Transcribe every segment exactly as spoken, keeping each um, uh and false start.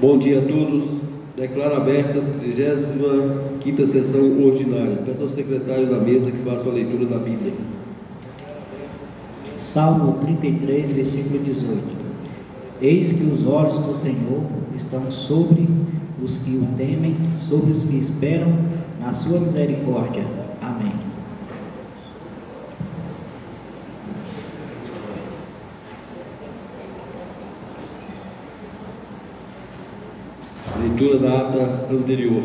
Bom dia a todos. Declaro aberta a trigésima quinta sessão ordinária. Peço ao secretário da mesa que faça a leitura da Bíblia. Salmo trinta e três, versículo dezoito. Eis que os olhos do Senhor estão sobre os que o temem, sobre os que esperam na sua misericórdia. Amém. Leitura da ata anterior.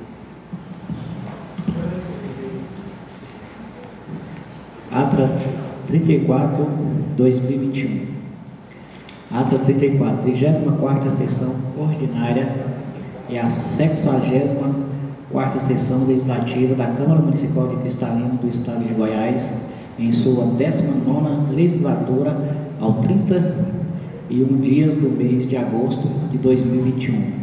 Ata trinta e quatro, dois mil e vinte e um. Ata trinta e quatro, trigésima quarta sessão ordinária e a sexagésima quarta sessão legislativa da Câmara Municipal de Cristalina do Estado de Goiás, em sua décima nona legislatura, ao trinta e um dias do mês de agosto de dois mil e vinte e um.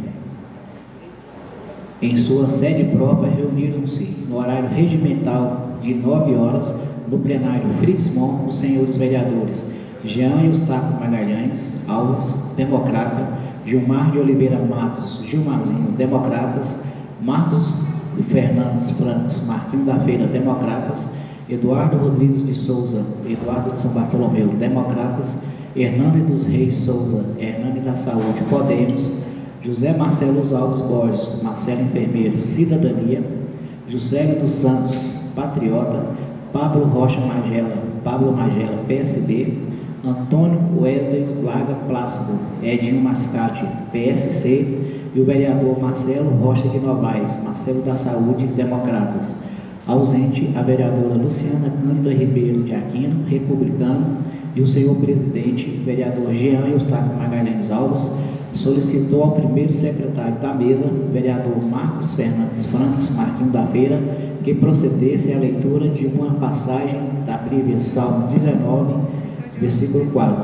Em sua sede própria, reuniram-se no horário regimental de nove horas, no plenário Fritz Mon, os senhores vereadores Jean Eustáquio Magalhães Alves, Democrata; Gilmar de Oliveira Matos Gilmarzinho, Democratas; Marcos Fernandes Francos Marquinho da Feira, Democratas; Eduardo Rodrigues de Souza Eduardo de São Bartolomeu, Democratas; Hernani dos Reis Souza Hernani da Saúde, Podemos; José Marcelo Alves Borges Marcelo Enfermeiro, Cidadania; Juscelio dos Santos, Patriota; Pablo Rocha Magela Pablo Magela, P S B; Antônio Wesley Blaga Plácido Edinho Mascate, P S C; e o vereador Marcelo Rocha de Novaes Marcelo da Saúde, Democratas. Ausente a vereadora Luciana Cândida Ribeiro de Aquino, Republicano, e o senhor presidente, vereador Jean Eustáquio Magalhães Alves, solicitou ao primeiro secretário da mesa, vereador Marcos Fernandes Francos Marquinho da Feira, que procedesse à leitura de uma passagem da Bíblia, Salmo dezenove, versículo quatro.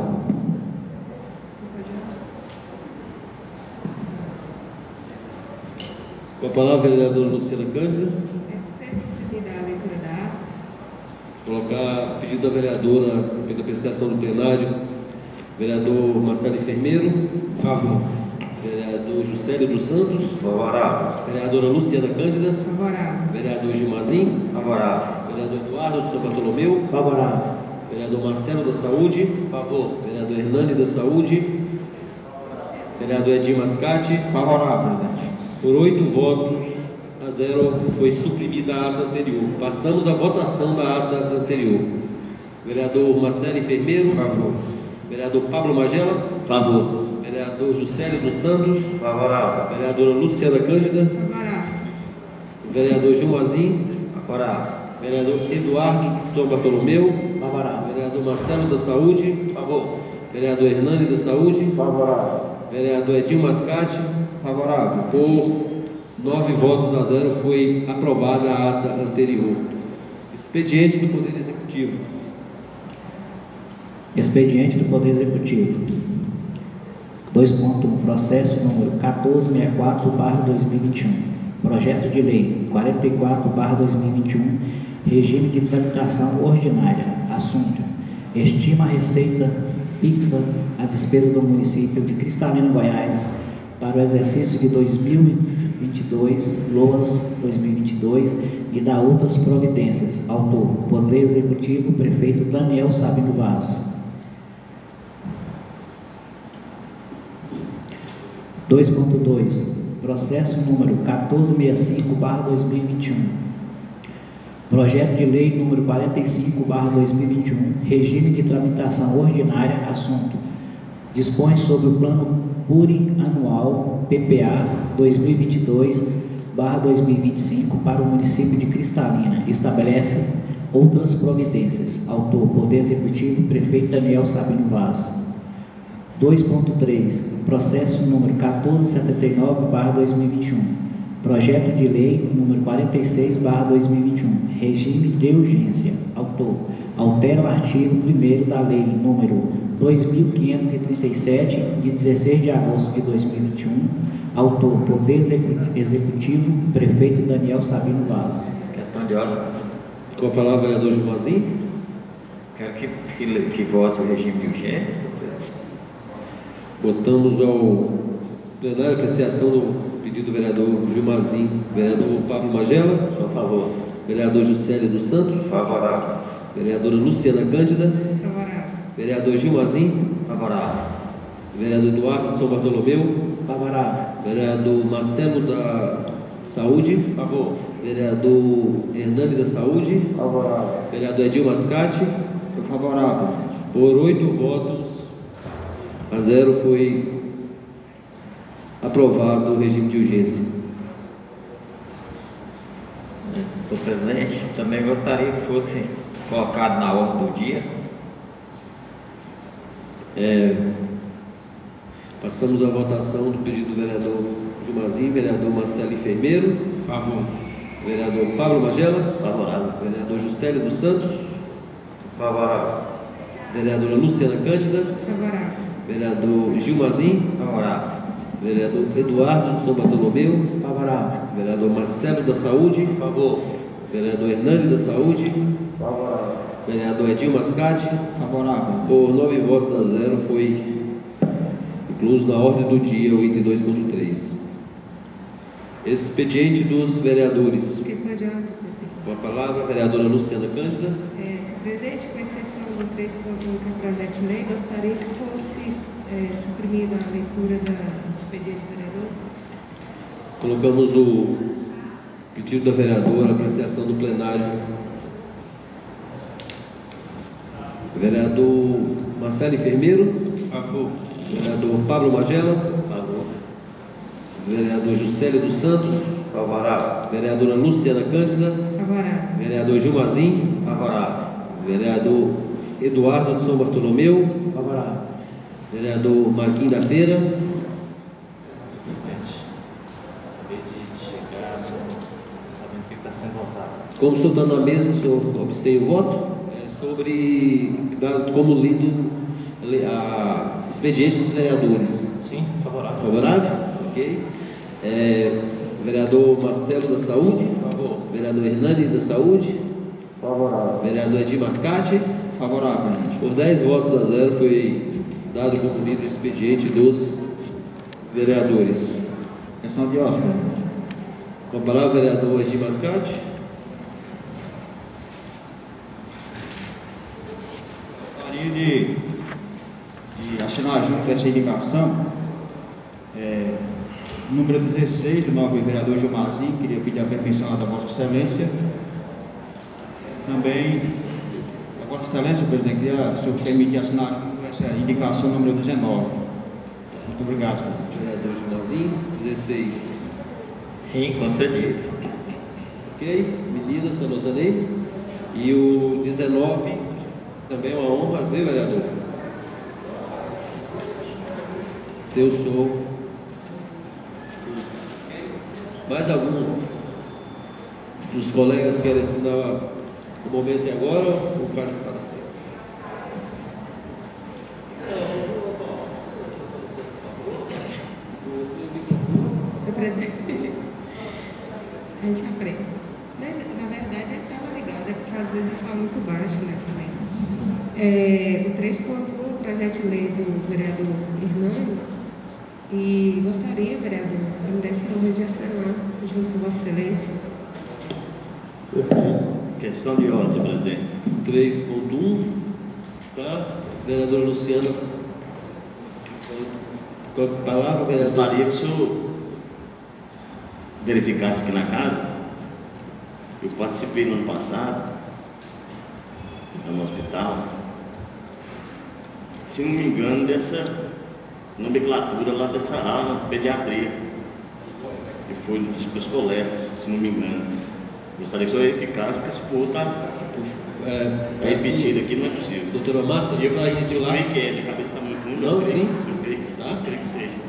Com a palavra, a vereadora Luciana Cândida. Colocar pedido da vereadora pela apreciação do plenário, vereador Marcelo Enfermeiro. Favor. Vereador Juscelio dos Santos. Favorável. Vereadora Luciana Cândida. Favorável. Vereador Gilmarzinho. Favorável. Vereador Eduardo de São Bartolomeu. Favorável. Vereador Marcelo da Saúde. Favor. Vereador Hernani da Saúde. Vereador Edinho Mascate. Favorável, presidente. Por oito votos a zero foi suprimida a ata anterior. Passamos à votação da ata anterior. Vereador Marcelo Enfermeiro. Favor. Vereador Pablo Magela. Favor. Vereador Juscelio dos Santos. Favorável. Vereadora Luciana Cândida. Favorável. Vereador Gilmarzinho. Favorável. Vereador Eduardo de São Bartolomeu. Favorável. Vereador Marcelo da Saúde. Favor. Vereador Hernani da Saúde. Favorável. Vereador Edinho Mascate. Favorável. Por nove votos a zero foi aprovada a ata anterior. Expediente do Poder Executivo. Expediente do Poder Executivo. dois ponto um. Processo número quatorze sessenta e quatro barra dois mil e vinte e um. Projeto de Lei quarenta e quatro barra dois mil e vinte e um. Regime de tramitação ordinária. Assunto: estima a receita fixa a despesa do município de Cristalina, Goiás, para o exercício de dois mil e vinte e dois, LOAS dois mil e vinte e dois, e da outras providências. Autor: Poder Executivo, Prefeito Daniel Sabino Vaz. dois ponto dois. Processo número quatorze sessenta e cinco barra dois mil e vinte e um. Projeto de Lei número quarenta e cinco barra dois mil e vinte e um. Regime de tramitação ordinária. Assunto: dispõe sobre o plano plurianual P P A dois mil e vinte e dois barra dois mil e vinte e cinco para o município de Cristalina. Estabelece outras providências. Autor: Poder Executivo, Prefeito Daniel Sabino Vaz. dois ponto três. Processo número quatorze setenta e nove barra dois mil e vinte e um. Projeto de Lei número quarenta e seis barra dois mil e vinte e um. Regime de urgência. Autor: altera o artigo primeiro da Lei número dois mil quinhentos e trinta e sete, de dezesseis de agosto de dois mil e vinte e um. Autor: Poder Executivo, Prefeito Daniel Sabino Vaz. Questão de ordem. Com a palavra, vereador Gilmarzinho. Quero que, que, que vote o regime de urgência. Votamos ao Plenário, apreciação do pedido do vereador Gilmazinho. Vereador Pablo Magela. Sou a favor. Vereador Juscelio dos Santos. Favorável. Vereadora Luciana Cândida. Favorável. Vereador Gilmazinho. Favorável. Vereador Eduardo de São Bartolomeu. Favorável. Vereador Marcelo da Saúde. Favor. Vereador Hernani da Saúde. Favorável. Vereador Edil Mascate. Sou favorável. Por oito votos a zero foi aprovado o regime de urgência. Senhor presidente, também gostaria que fosse colocado na ordem do dia. É, passamos à votação do pedido do vereador Gilmazinho, vereador Marcelo Enfermeiro. Favor. Vereador Pablo Magela. Favorável. Vereador Juscelio dos Santos. Favorável. Vereadora Luciana Cândida. Favorável. Vereador Gilmazinho. Favorável. Vereador Eduardo de São Bartolomeu. Favorável. Vereador Marcelo da Saúde. Favor. Vereador Hernani da Saúde. Favorável. Vereador Edil Mascate. Favorável. Por nove votos a zero foi incluso na ordem do dia o item dois ponto três. Expediente dos vereadores. Questão de ordem, senhor presidente. Com a palavra, a vereadora Luciana Cândida. É, senhor presidente, com exceção do três ponto um, que é o projeto de lei, gostaria que fosse é, suprimida a leitura da, do expediente dos vereadores. Colocamos o pedido da vereadora, apreciação do plenário. Vereador Marcelo Enfermeiro. Favor. Vereador Pablo Magela. Favor. Vereador Juscelio dos Santos. Favorável. Vereadora Luciana Cândida. Favorável. Vereador Gilmazinho. Favorável. Vereador Eduardo de São Bartolomeu. Favorável. Vereador Marquinhos da Feira. Presidente, acabei de chegar sabendo que está sendo votado. Como o senhor está na mesa, o senhor abstém o voto? É sobre, dado como lido a expediente dos vereadores. Sim, favorável. Favorável? Ok. É, vereador Marcelo da Saúde. Favor. Vereador Hernani da Saúde. Favorável. Vereador Edir Mascate. Favorável. Por dez votos a zero foi dado como lido o expediente dos vereadores. Questão de ordem. Com a palavra, vereador Edir Mascate. Gostaria de, de assinar junto essa indicação, é, número dezesseis, do novo vereador Gilmazinho, queria pedir a permissão da Vossa Excelência. Também, a Vossa Excelência, presidente, queria, se eu permitir assinar junto essa indicação número dezenove. Muito obrigado. Vereador Gilmazinho, dezesseis. Sim, concedido. Ok, medidas, anotando aí. E o dezenove, também é uma honra, viu, vereador? Eu sou. Mais algum dos colegas querem assinar o momento agora ou participar da cena? Senhor presidente, a gente aprende. Mas, na verdade, ele estava ligado, é porque às vezes ele fala muito baixo, né, também. É, o três ponto um, o projeto de lei do vereador Hernani, e gostaria, vereador, se me desse a honra de assinar junto com Vossa Excelência. Questão de ordem, presidente. três ponto um, tá? Vereadora Luciana. Com a palavra, vereador. Gostaria que o senhor verificasse aqui na casa. Eu participei no ano passado, no hospital, se não me engano, dessa nomenclatura lá dessa ala, pediatria, que foi dos colegas, se não me engano. Gostaria que o senhor verificasse, porque se for, tá É, repetido aqui, não é possível. doutora Massa, E eu para a gente ir lá. creio que é, de cabeça está muito ruim, Não, eu creio, sim. eu creio, Tá. eu creio que seja.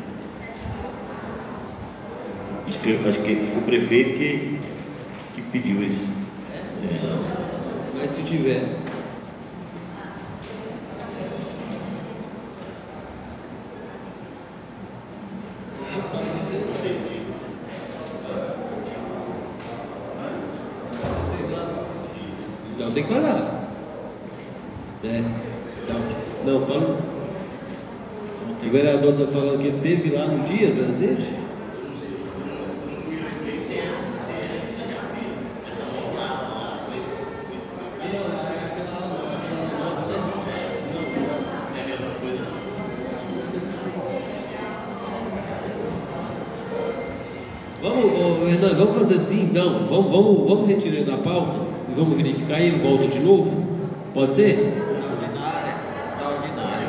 Acho que, acho que foi o prefeito que, que pediu isso. É. Mas se tiver. Então tem que falar. É. Então, não, fala. O vereador está falando que ele teve lá no dia presente? Vamos, ô, Hernando, vamos fazer assim então, vamos, vamos, vamos retirar ele da pauta e vamos verificar e ele volta de novo? Pode ser? Extraordinária, extraordinária.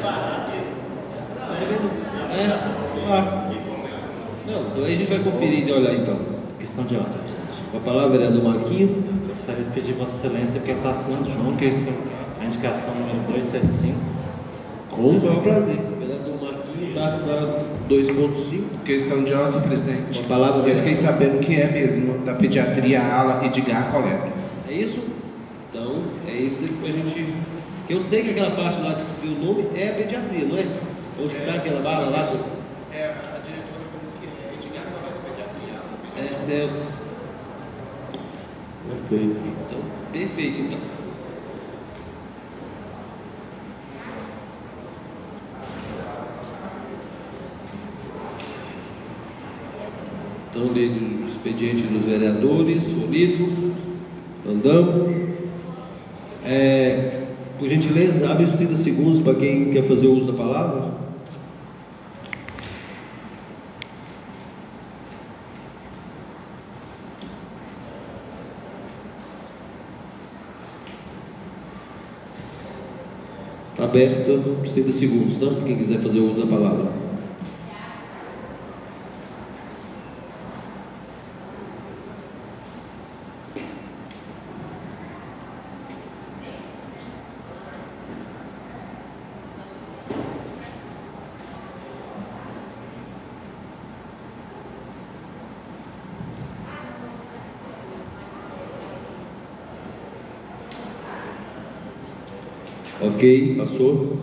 É, ah. Não, então aí a gente vai conferir e olhar então. Questão de ordem, presidente. Com a palavra, vereador Marquinho. Gostaria de pedir Vossa Excelência que está assinando junto, que é isso, a indicação número duzentos e setenta e cinco. Com o maior prazer. Vereador Marquinho está assinado dois ponto cinco. Questão de ordem, presidente. Com a palavra, Eu fiquei vereador. sabendo que é mesmo da pediatria ala Edgar Coleta. É isso? Então, é isso que a gente. Que eu sei que aquela parte lá que o nome é a pediatria, não é? Onde está aquela barra lá? É, a diretora falou que é Edgar Coleta pediatria. É, Deus. Perfeito. Então, perfeito, então. Então, lido o expediente dos vereadores, foi lido. Andamos. É, por gentileza, abre os trinta segundos para quem quer fazer uso da palavra. Está aberta os trinta segundos, tá? Quem quiser fazer uso da palavra. Ok, passou.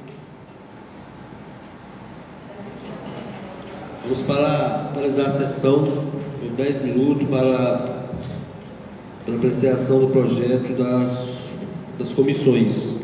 Vamos para paralisar a sessão por dez minutos para, para apreciação do projeto das, das comissões.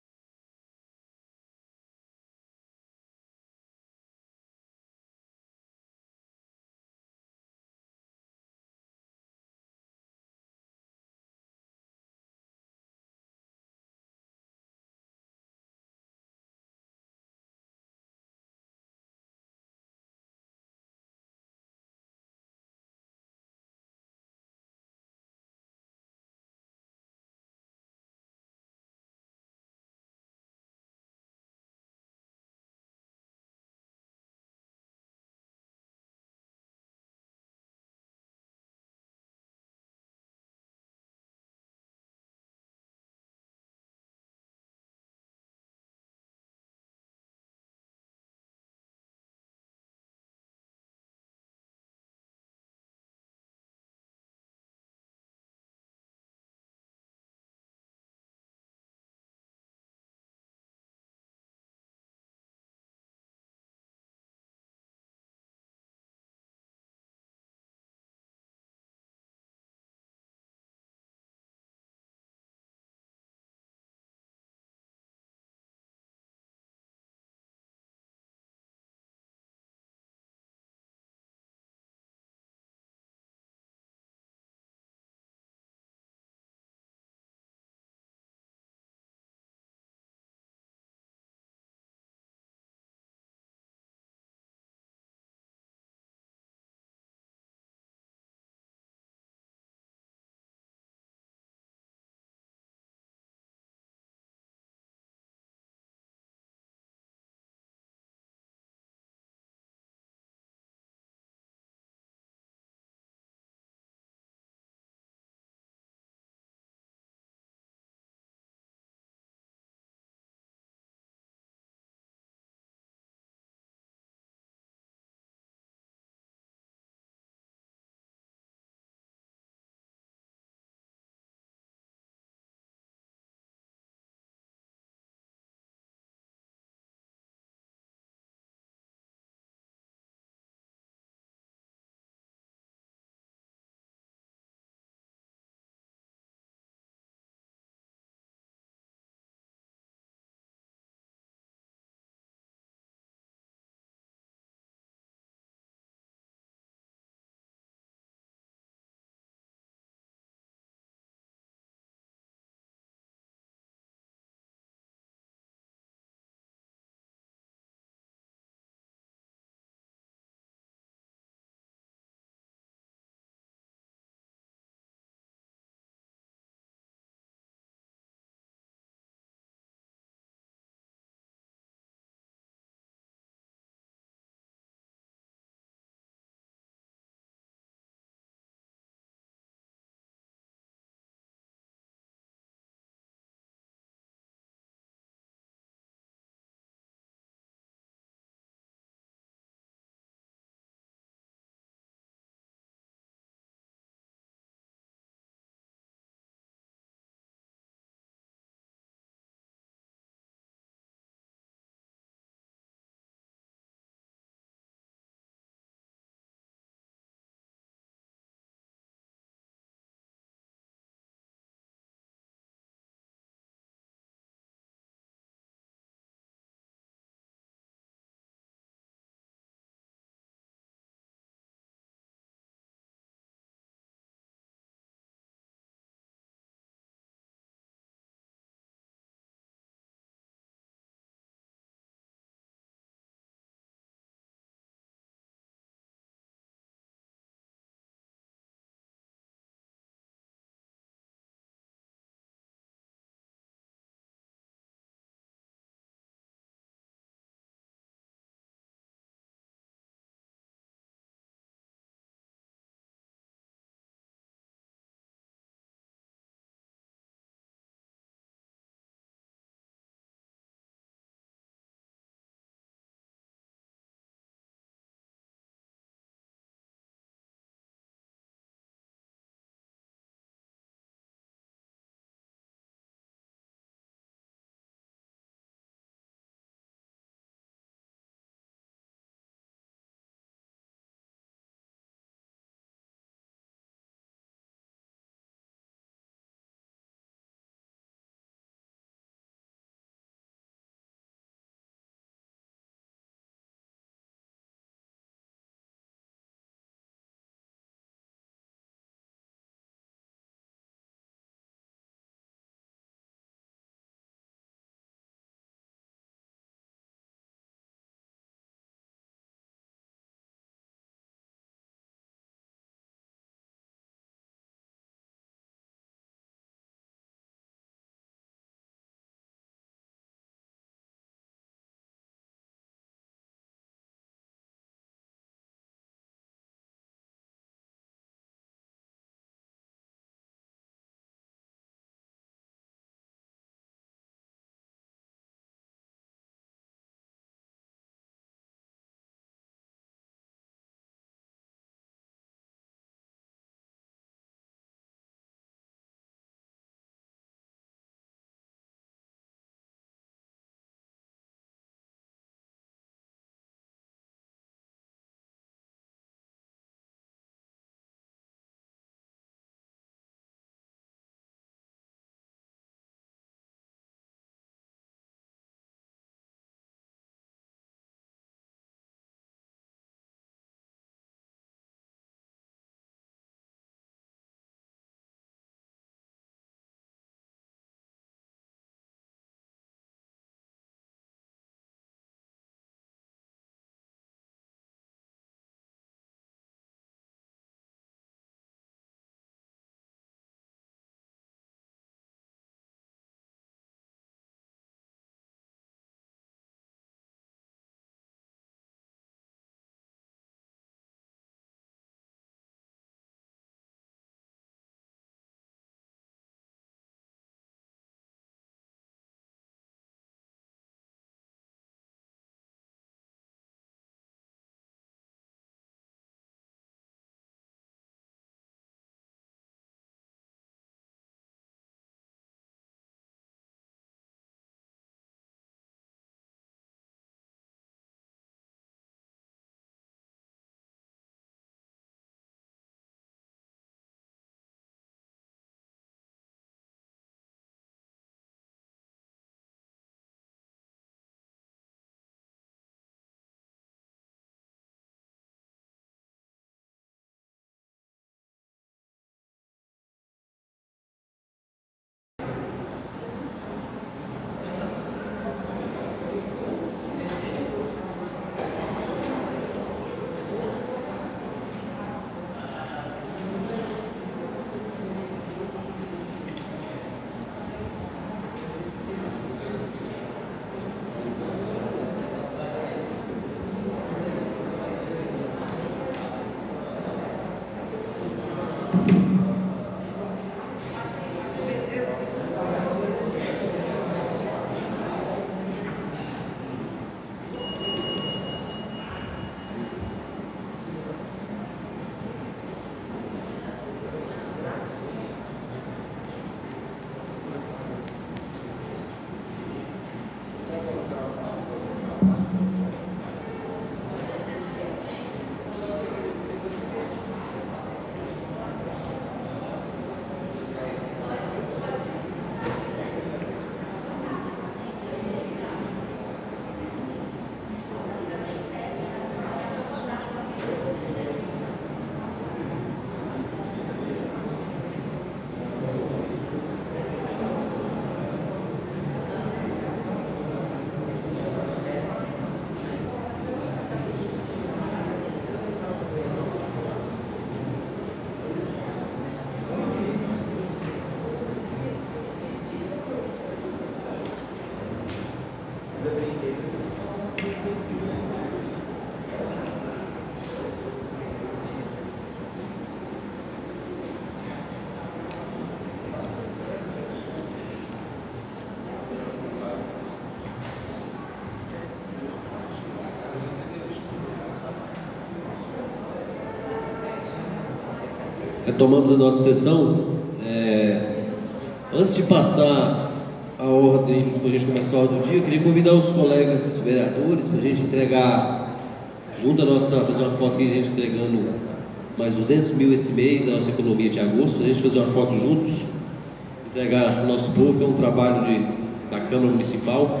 Retomamos a nossa sessão. É, antes de passar a ordem, para a gente começar a ordem do dia, eu queria convidar os colegas vereadores para a gente entregar, junto a nossa, fazer uma foto aqui, a gente entregando mais duzentos mil esse mês, da nossa economia de agosto, a gente fazer uma foto juntos, entregar ao nosso povo, que é um trabalho de, da Câmara Municipal.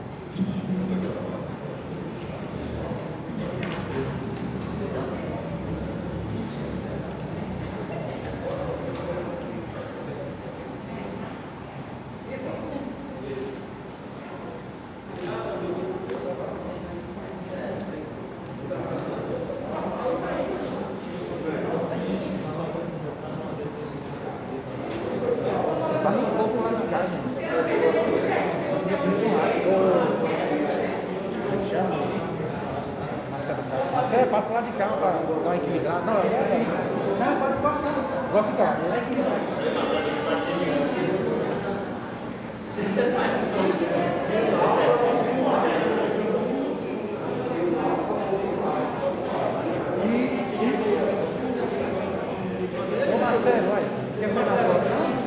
Marcelo, passa pro lado de cá para dar uma equilibrada. Não, é aqui. Não, pode, pode ficar. Pode ficar. É equilibrado. Ô Marcelo, vai. Quer ser na foto?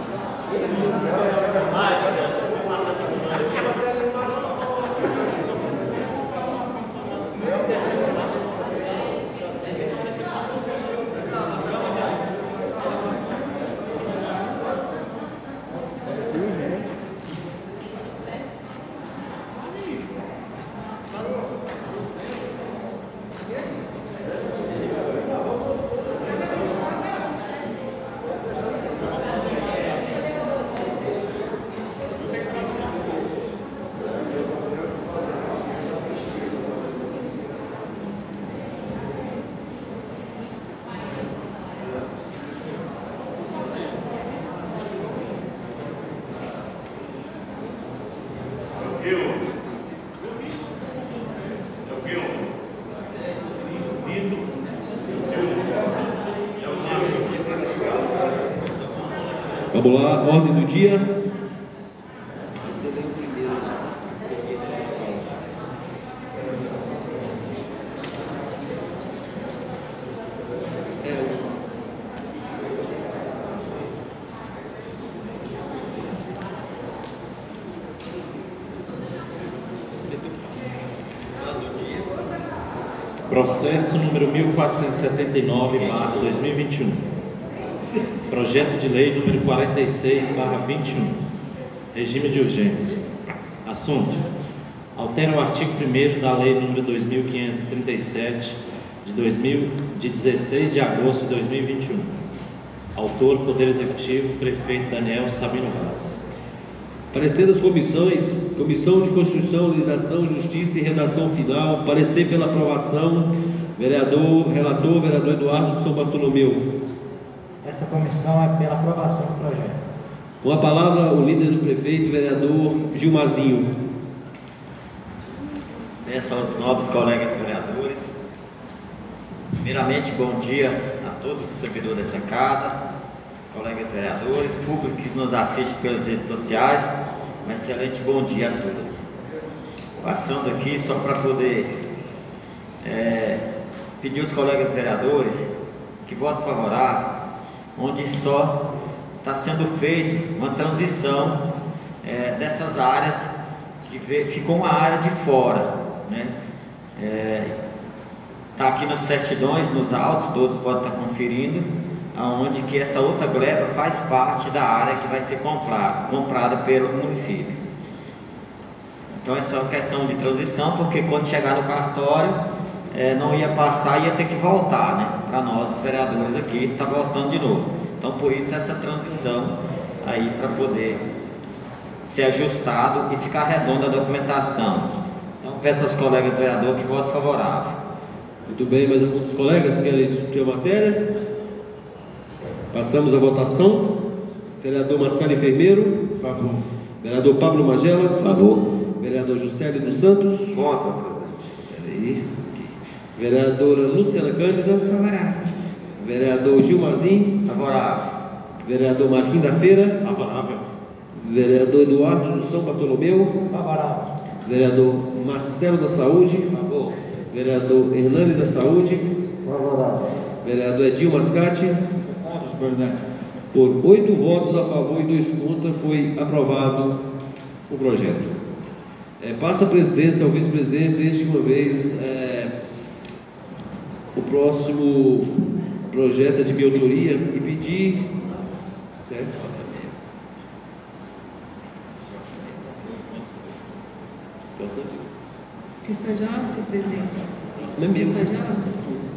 Vamos lá, ordem do dia. Processo número mil quatrocentos e setenta e nove barra dois mil e vinte e um. Projeto de lei número quarenta e seis barra vinte e um. Regime de urgência. Assunto: altera o artigo primeiro da lei número dois mil quinhentos e trinta e sete de, dois mil, de dezesseis de agosto de dois mil e vinte e um. Autor: Poder Executivo, Prefeito Daniel Sabino Vaz. Parecer das comissões: Comissão de Constituição, Legislação, Justiça e Redação Final. Parecer pela aprovação, vereador, relator, vereador Eduardo de São Bartolomeu. Essa comissão é pela aprovação do projeto. Com a palavra, o líder do prefeito, vereador Gilmazinho. Peço aos nobres colegas vereadores. Primeiramente, bom dia a todos os servidores dessa casa, colegas vereadores, público que nos assiste pelas redes sociais. Um excelente bom dia a todos. Passando aqui só para poder é, pedir aos colegas vereadores que votem favorável, onde só está sendo feita uma transição é, dessas áreas, que ficou uma área de fora, né? Está é, aqui nas certidões, nos autos, todos podem estar conferindo, aonde que essa outra gleba faz parte da área que vai ser comprada, comprada pelo município. Então é só questão de transição, porque quando chegar no cartório, é, não ia passar, ia ter que voltar, né? Para nós, os vereadores aqui, está voltando de novo. Então por isso essa transição aí, para poder ser ajustado e ficar redonda a documentação. Então peço aos colegas vereadores que votem favorável. Muito bem, mais alguns dos colegas querem discutir a matéria? Passamos a votação. Vereador Marcelo Enfermeiro. Favor. Vereador Pablo Magela. Favor. Vereador Juscelio dos Santos. Voto, presidente. Peraí. Vereadora Luciana Cândida. Favorável. Vereador Gilmazim. Favorável. Vereador Marquinhos da Feira. Favorável. Vereador Eduardo do São Bartolomeu. Favorável. Vereador Marcelo da Saúde. Favor. Vereador Hernani da Saúde. Favorável. Vereador Edil Mascate. Contra, senhor presidente. Por oito votos a favor e dois contra, foi aprovado o projeto. É, passa a presidência ao vice-presidente, desde uma vez é, o próximo projeto é de minha autoria e pedir. Certo? Questão de ordem, senhor presidente. Não é meu. Questão de ordem.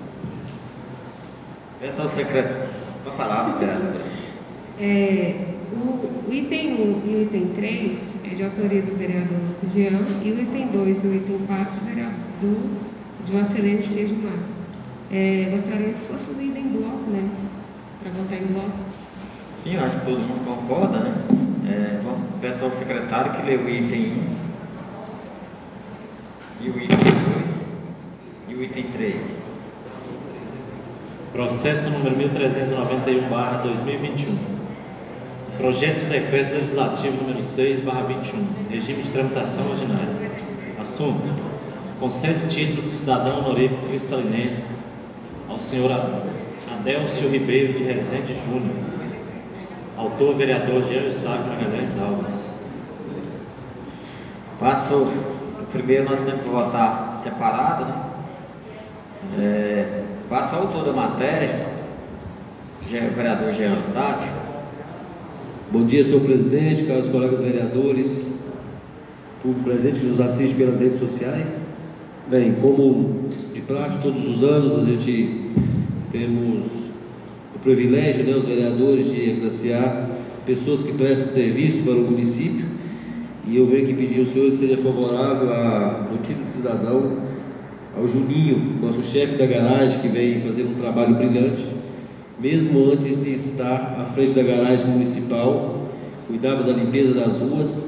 Peço ao secretário para falar, vereador. É, o, o item um e o item três é de autoria do vereador Jean, e o item dois e o item quatro do vereador de uma excelente Gilmar. É, gostaria que fosse lido em bloco, né? Para votar em bloco. Sim, eu acho que todo mundo concorda, né? É, vamos peço ao secretário que lê o item um e o item dois e o item três. Processo número mil trezentos e noventa e um barra dois mil e vinte e um. Projeto de decreto legislativo número seis barra vinte e um. Regime de tramitação ordinária. Assunto: concede título de cidadão honorífico cristalinense ao senhor Adélcio Ribeiro de Rezende Júnior. Autor, vereador Jean Eustáquio Magalhães Alves. Passo. Primeiro nós temos que votar separado, né? É, passa o autor da matéria, o vereador Jean Eustáquio. Bom dia, senhor presidente, caros colegas vereadores, público presente que nos assiste pelas redes sociais. Bem, como de praxe, todos os anos a gente temos o privilégio, né, os vereadores, de agraciar pessoas que prestam serviço para o município. E eu venho aqui pedir ao senhor que seja favorável ao título de cidadão, ao Juninho, nosso chefe da garagem, que vem fazendo um trabalho brilhante, mesmo antes de estar à frente da garagem municipal, cuidava da limpeza das ruas.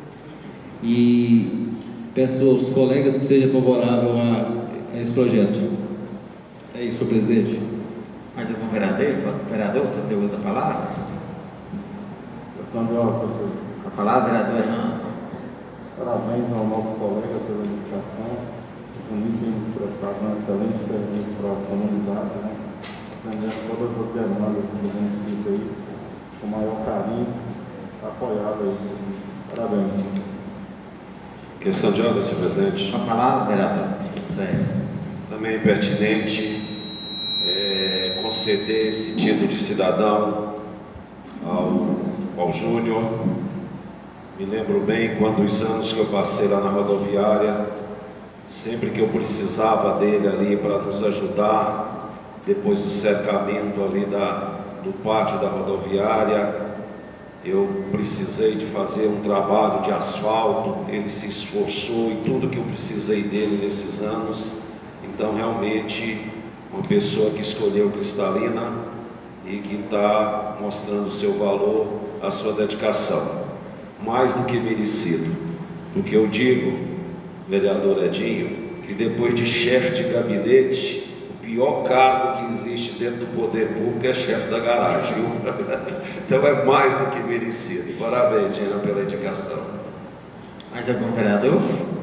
E peço aos colegas que seja favorável a, a esse projeto. É isso, senhor presidente. Mais algum vereador? Vereador, você usa a palavra? Questão de ordem, senhor presidente. A palavra, vereador Jean. Parabéns ao novo colega pela indicação. O Juninho tem prestado um excelente serviço para a comunidade, né? Atendendo todas as demandas do município aí, com o maior carinho, apoiado aí. Parabéns. Questão de ordem, senhor presidente. A palavra, vereador. Sério. Também é pertinente é, conceder esse título de cidadão ao, ao Júnior. Me lembro bem quando os anos que eu passei lá na rodoviária, sempre que eu precisava dele ali para nos ajudar, depois do cercamento ali da, do pátio da rodoviária, eu precisei de fazer um trabalho de asfalto, ele se esforçou e tudo que eu precisei dele nesses anos. Então realmente uma pessoa que escolheu Cristalina e que está mostrando o seu valor, a sua dedicação, mais do que merecido. Porque eu digo, vereador Edinho, que depois de chefe de gabinete, o pior cargo que que existe dentro do poder público é chefe da garagem, viu? Então é mais do que merecido. Parabéns, Jean, pela indicação. Mais algum vereador?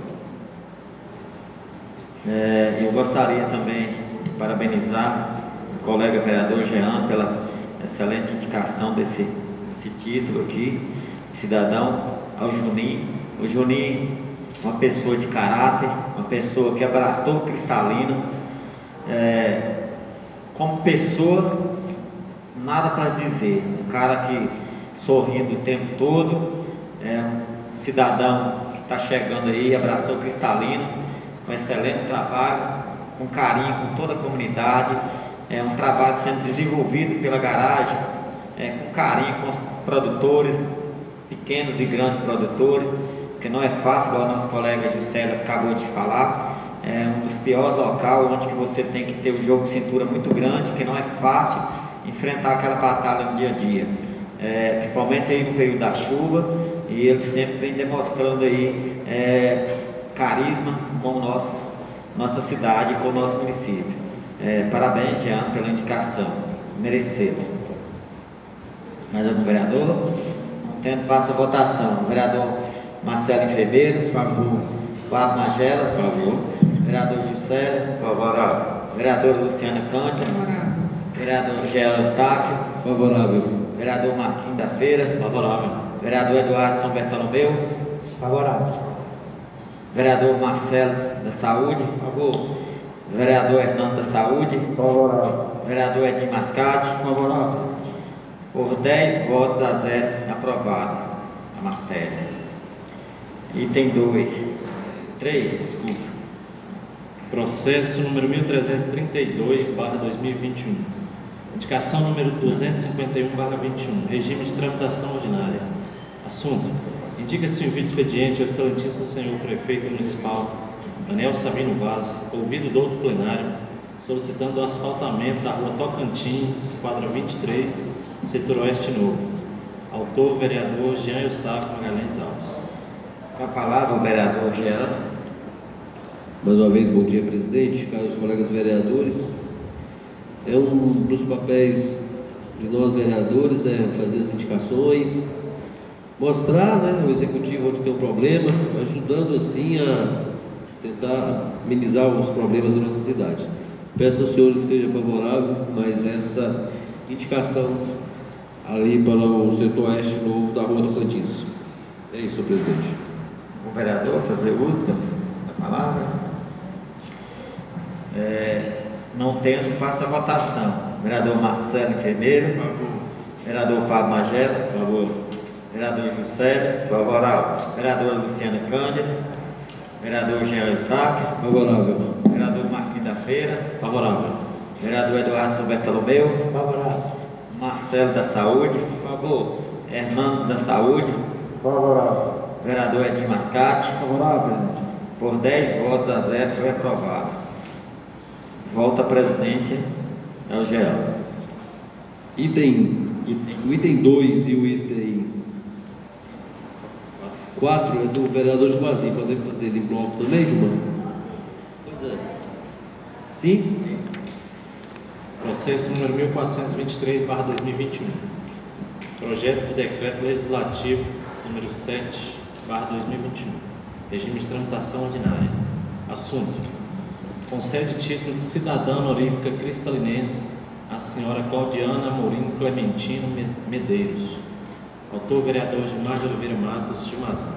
É, eu gostaria também de parabenizar o colega vereador Jean pela excelente indicação desse, desse título aqui, cidadão, ao Juninho. O Juninho, uma pessoa de caráter, uma pessoa que abraçou o cristalino, é, como pessoa, nada para dizer, um cara que sorrindo o tempo todo, é um cidadão que está chegando aí, abraçou o cristalino, com excelente trabalho, com carinho com toda a comunidade, é um trabalho sendo desenvolvido pela garagem, é, com carinho com os produtores, pequenos e grandes produtores, que não é fácil, igual o nosso colega Juscelio acabou de falar, é um dos piores locais onde que você tem que ter um jogo de cintura muito grande, que não é fácil enfrentar aquela batalha no dia a dia, é, principalmente aí no período da chuva, e ele sempre vem demonstrando aí é, carisma com o nosso, nossa cidade e com o nosso município. É, parabéns, Jean, pela indicação, mereceu. Mais algum vereador? Não tendo, passa a votação. O vereador Marcelo Enfermeiro, por favor. Fábio Magela, por favor. Vereador Juscelio, favorável. Vereador Luciana Cândido, favorável. Vereador Geraldo Eustáquio, Favorável. Vereador Marquinhos da Feira, favorável. Vereador Eduardo São Bertolomeu, favorável. Vereador Marcelo da Saúde, por favor. Vereador Hernando da Saúde, favorável. Vereador Edir Mascate, favorável. Por dez votos a zero, aprovado a matéria. Item dois, três. Processo número mil trezentos e trinta e dois barra dois mil e vinte e um. Indicação número duzentos e cinquenta e um barra vinte e um. Regime de tramitação ordinária. Assunto: indica-se o envio de expediente ao excelentíssimo senhor prefeito municipal Daniel Sabino Vaz, ouvido do outro plenário, solicitando o asfaltamento da rua Tocantins, quadra vinte e três, setor oeste novo. Autor, vereador Jean Eustáquio Magalhães Alves. Com a palavra, o vereador Jean. Mais uma vez, bom dia, presidente, caros colegas vereadores. É um dos papéis de nós vereadores é fazer as indicações, mostrar, né, o executivo onde tem um problema, ajudando assim a tentar minimizar os problemas da nossa cidade. Peço aos senhores que seja favorável, mas essa indicação ali para o setor oeste novo da rua do Tocantins. É isso, senhor presidente. O vereador fazer uso da palavra. É, não tendo, passa a votação. Vereador Marcelo Enfermeiro, vereador Fábio Magela, por favor. Vereador Juscelio, favorável. Vereadora Luciana Cândido, vereador Jean Eustáquio, favorável. Vereador Marquinhos da Feira, favorável. Vereador Eduardo São Bertolomeu, favorável. Marcelo da Saúde, por favor. Hernandes da Saúde, favorável. Vereador Edir Mascate, favorável, presidente. Por dez votos a zero foi aprovado. Volta à presidência ao geral. Item, o item dois e o item quatro é do vereador Jumazinho. Podemos fazer ele em bloco também, Gilmar? Pois é. Sim? Processo número mil quatrocentos e vinte e três barra dois mil e vinte e um. Projeto de decreto legislativo número sete barra dois mil e vinte e um. Regime de tramitação ordinária. Assunto: concede título de cidadã honorífica cristalinense à senhora Claudiana Amorim Clementino Medeiros. Autor, vereador Gilmar de Oliveira Matos, Gilmazão.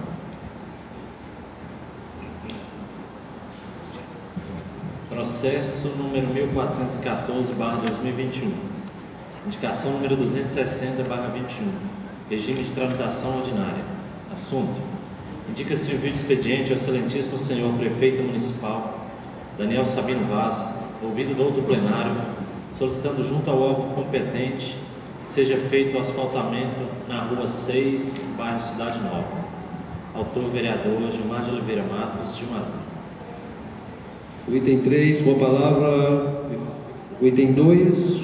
Processo número mil quatrocentos e quatorze barra dois mil e vinte e um. Indicação número duzentos e sessenta barra vinte e um. Regime de tramitação ordinária. Assunto: indica-se o envio de expediente ao excelentíssimo senhor prefeito municipal Daniel Sabino Vaz, ouvido do outro plenário, solicitando junto ao órgão competente que seja feito o asfaltamento na rua seis, bairro Cidade Nova. Autor, vereador Gilmar de Oliveira Matos, Gilmazão. O item três, com a palavra. O item dois.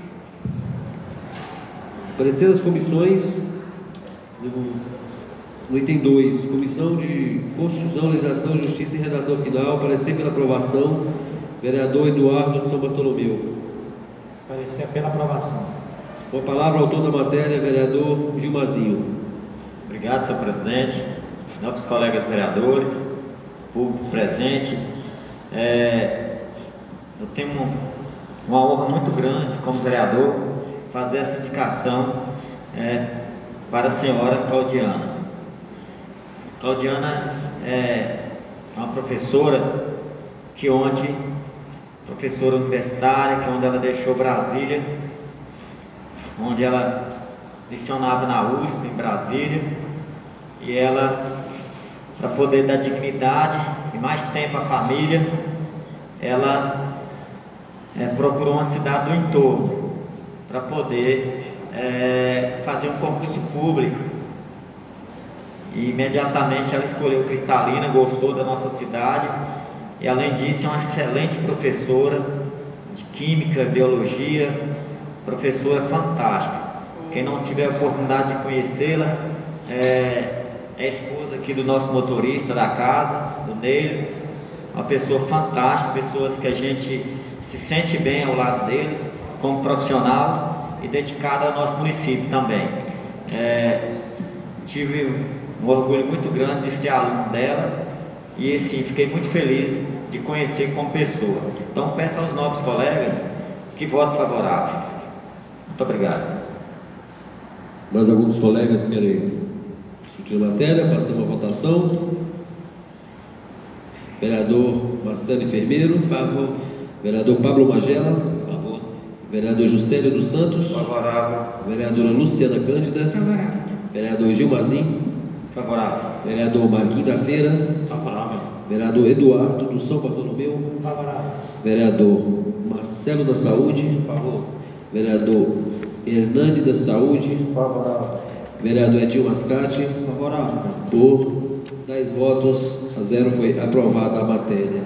Parecer das comissões. No, no item dois, Comissão de Constituição, Legislação, Justiça e Redação Final. Parecer pela aprovação. Vereador Eduardo de São Bartolomeu. Parecer pela aprovação. Com a palavra, o autor da matéria, vereador Gilmazinho. Obrigado, senhor presidente, nobres colegas vereadores, público presente. É, eu tenho um, uma honra muito grande, como vereador, fazer essa indicação é, para a senhora Claudiana. Claudiana é uma professora que onde, professora universitária, que onde ela deixou Brasília, onde ela lecionava na U S P, em Brasília, e ela, para poder dar dignidade e mais tempo à família, ela é, procurou uma cidade do entorno, para poder é, fazer um concurso público. E imediatamente ela escolheu Cristalina, gostou da nossa cidade, e além disso é uma excelente professora de Química, Biologia, professora fantástica. Quem não tiver a oportunidade de conhecê-la, é, é esposa aqui do nosso motorista da casa, do Neilo, uma pessoa fantástica, pessoas que a gente se sente bem ao lado deles, como profissional e dedicada ao nosso município também. É, tive um orgulho muito grande de ser aluno dela e assim, fiquei muito feliz de conhecer como pessoa. Então peço aos nobres colegas que votem favorável. Muito obrigado. Mais alguns colegas querem discutir a matéria? Passamos a votação. Vereador Marcelo Enfermeiro, favor. Vereador Pablo Magela, favor. Vereador Juscelio dos Santos, favorável. Vereadora Luciana Cândida, favorável. Vereador Gilmazinho, favorável. Vereador Marquinhos da Feira, favorável. Vereador Eduardo do São Bartolomeu, favorável. Vereador Marcelo da Saúde, favor. Vereador Hernani da Saúde, favorável. Vereador Edil Mascate, favorável. Por dez votos a zero foi aprovada a matéria.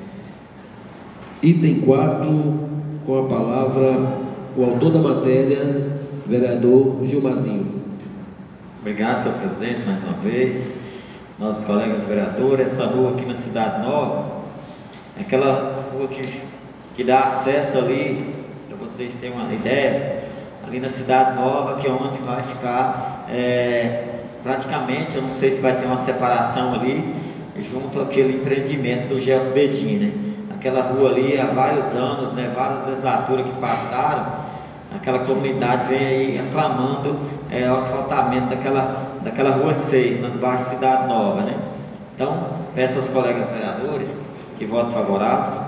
Item quatro, com a palavra o autor da matéria, vereador Gilmazinho. Obrigado, senhor presidente, mais uma vez. Nossos colegas vereadores, essa rua aqui na Cidade Nova, é aquela rua que, que dá acesso ali, para vocês terem uma ideia, ali na Cidade Nova, que é onde vai ficar é, praticamente, eu não sei se vai ter uma separação ali, junto àquele empreendimento do Gelson Bedin, né? Aquela rua ali há vários anos, né? Várias legislaturas que passaram, aquela comunidade vem aí aclamando é, o asfaltamento daquela, daquela rua seis, no bairro Cidade Nova, né? Então, peço aos colegas vereadores que votem favorável.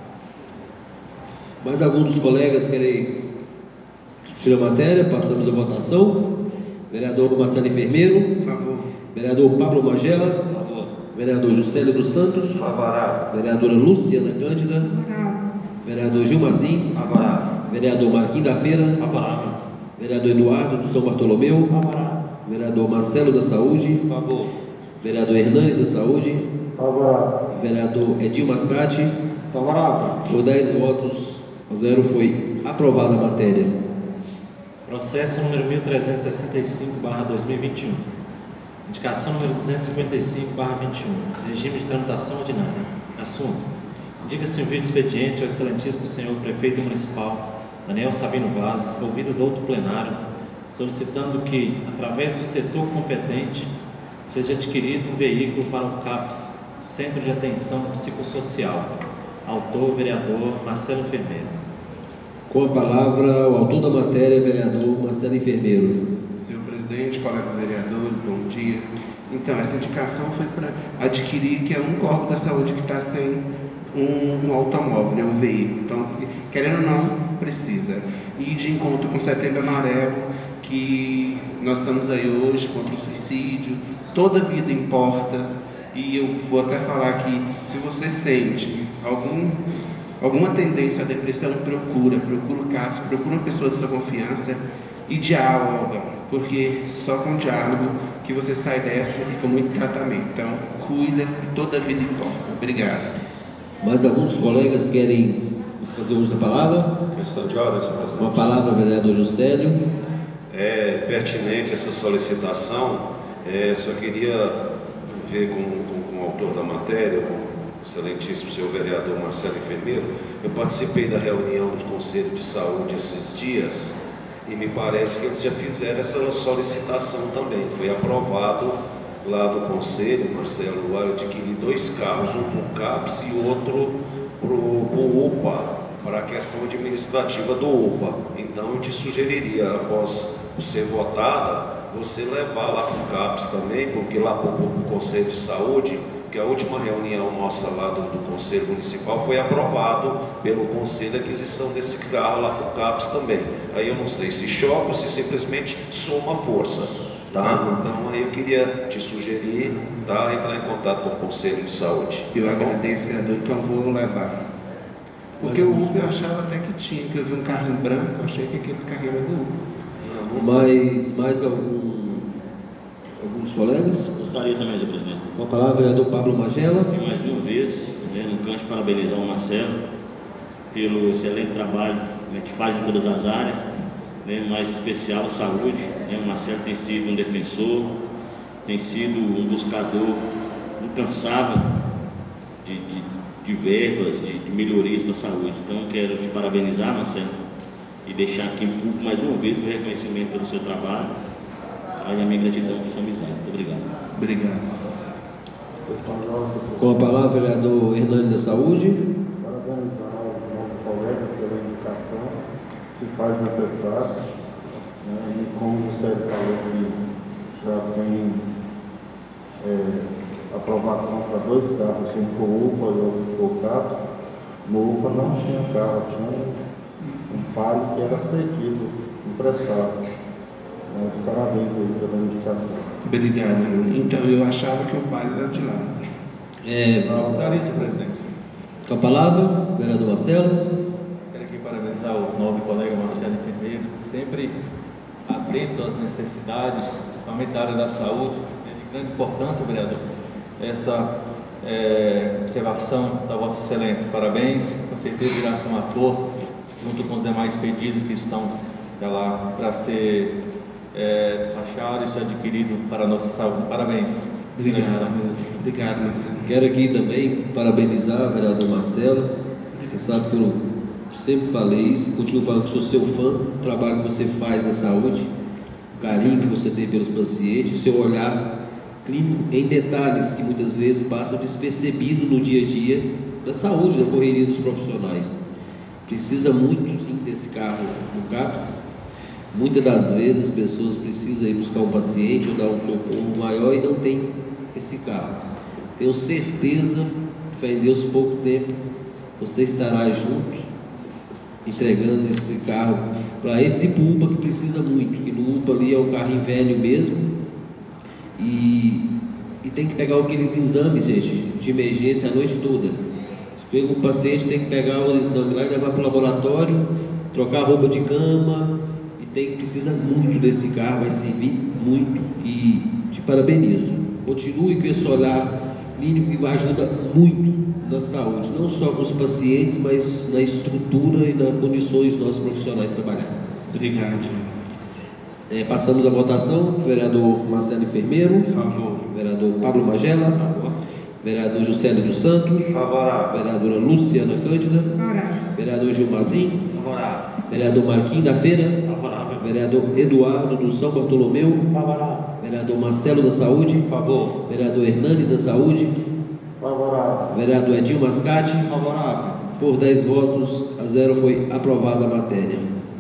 Mais algum dos colegas querem discutir a matéria? Passamos a votação. Vereador Marcelo Enfermeiro, favor. Vereador Pablo Magela, favor. Vereador Juscelio dos Santos, favorável. Vereadora Luciana Cândida, favorável. Vereador Gilmazinho, favorável. Vereador Marquinhos da Feira, favorável. Vereador Eduardo do São Bartolomeu, favorável. Vereador Marcelo da Saúde, favor. Vereador Hernani da Saúde, favorável. Vereador Edil Mascate, favorável. Por dez votos a zero foi aprovada a matéria. Processo número mil trezentos e sessenta e cinco barra dois mil e vinte e um. Indicação número duzentos e cinquenta e cinco barra vinte e um. Regime de tramitação ordinária. Assunto: indica-se um vídeo expediente ao excelentíssimo senhor prefeito municipal Daniel Sabino Vaz, ouvido do outro plenário, solicitando que, através do setor competente, seja adquirido um veículo para o CAPS, Centro de Atenção Psicossocial. Autor, vereador Marcelo Enfermeiro. Com a palavra, o autor da matéria, vereador Marcelo Enfermeiro. Senhor presidente, colegas vereadores, bom dia. Então, essa indicação foi para adquirir, que é um órgão da saúde que está sem um, um automóvel, né, um veículo. Então, querendo ou não, precisa. E de encontro com o Setembro Amarelo, que nós estamos aí hoje contra o suicídio, toda vida importa. E eu vou até falar que, se você sente algum... alguma tendência à depressão, procura, procura o CAPS, procura uma pessoa de sua confiança e diálogo, porque só com diálogo que você sai dessa e com muito tratamento. Então, cuida e toda a vida importa. Obrigado. Mais alguns colegas querem fazer uso da palavra? Questão de ordem, senhor presidente. Com a palavra, vereador Juscelio. É pertinente essa solicitação, é, só queria ver com, com, com o autor da matéria, o excelentíssimo senhor vereador Marcelo Enfermeiro, Eu participei da reunião do Conselho de Saúde esses dias e me parece que eles já fizeram essa solicitação também. Foi aprovado lá do Conselho, Marcelo, eu adquiri dois carros, um para o CAPS e outro para o UPA, para a questão administrativa do UPA. Então eu te sugeriria, após ser votada, você levar lá para o CAPS também, porque lá para o Conselho de Saúde, que a última reunião nossa lá do, do Conselho Municipal foi aprovado pelo Conselho a aquisição desse carro lá para o CAPS também. Aí eu não sei se choca ou se simplesmente soma forças, tá? Então aí eu queria te sugerir, tá, entrar em contato com o Conselho de Saúde. Eu agradeço, vereador, então vou levar. Porque o Uber eu achava até que tinha, que eu vi um carrinho branco, eu achei que aquele carrinho era do Uber. Mais, mais algum, alguns colegas? Gostaria também, senhor presidente. Com a palavra, vereador Pablo Magela. E mais uma vez, né, no canto, parabenizar o Marcelo pelo excelente trabalho, né, que faz em todas as áreas, né, mais especial a saúde. Né, o Marcelo tem sido um defensor, tem sido um buscador incansável de, de, de verbas, de, de melhorias na saúde. Então, eu quero te parabenizar, Marcelo, e deixar aqui em público mais uma vez o reconhecimento pelo seu trabalho. Aí a minha gratidão por sua amizade. Muito obrigado. Obrigado. Com a palavra, vereador Hernani da Saúde. Parabenizar o nosso colega pela indicação, se faz necessário, né? E como você falou que já tem é, aprovação para dois carros, um para o UPA e outro para o CAPS. No UPA não tinha carro, tinha um, um Palio que era cedido, emprestado. Mas parabéns aí pela indicação. Obrigado. Então eu achava que o pai era de lá. É, Gostaria, senhor presidente. Com a palavra, vereador Marcelo. Quero aqui parabenizar o nobre colega Marcelo Enfermeiro, sempre atento às necessidades, principalmente da área da saúde. É de grande importância, vereador, essa é, observação da Vossa Excelência. Parabéns, com certeza irá somar forças, junto com os demais pedidos que estão lá para ser é, despachado e ser adquirido para a nossa saúde. Parabéns. Obrigado. Obrigado, Marcelo. Quero aqui também parabenizar o vereador Marcelo. Você sabe que eu sempre falei isso, continuo falando que sou seu fã, o trabalho que você faz na saúde, o carinho que você tem pelos pacientes, o seu olhar clínico em detalhes que muitas vezes passam despercebido no dia a dia da saúde, da correria dos profissionais. Precisa muito sim desse carro no CAPS. Muitas das vezes as pessoas precisam ir buscar um paciente ou dar um socorro maior e não tem esse carro. Tenho certeza, fé em Deus, pouco tempo você estará junto, entregando esse carro para eles e para o UPA, que precisa muito, que no UPA ali é um carrinho velho mesmo, e, e tem que pegar aqueles exames, gente, de emergência a noite toda. Se pega um paciente, tem que pegar o exame lá e levar para o laboratório, trocar a roupa de cama, e tem, precisa muito desse carro, vai servir muito, e te parabenizo. Continue com esse olhar clínico que vai ajudar muito na saúde, não só com os pacientes, mas na estrutura e nas condições dos nossos profissionais trabalhar. Obrigado. É, passamos a votação. Vereador Marcelo Enfermeiro. Favor. Vereador Pablo Magela. Favor. Vereador Juscelio dos Santos. Favorável. Vereadora Luciana Cândida. Favorável. Vereador Gilmazinho. Favorável. Vereador Marquinhos da Feira. Favorável. Vereador Eduardo do São Bartolomeu. Favorável. Vereador Marcelo da Saúde. Favor. Vereador Hernani da Saúde. Favorável. Vereador Edil Mascate. Favorável. Por dez votos a zero foi aprovada a matéria.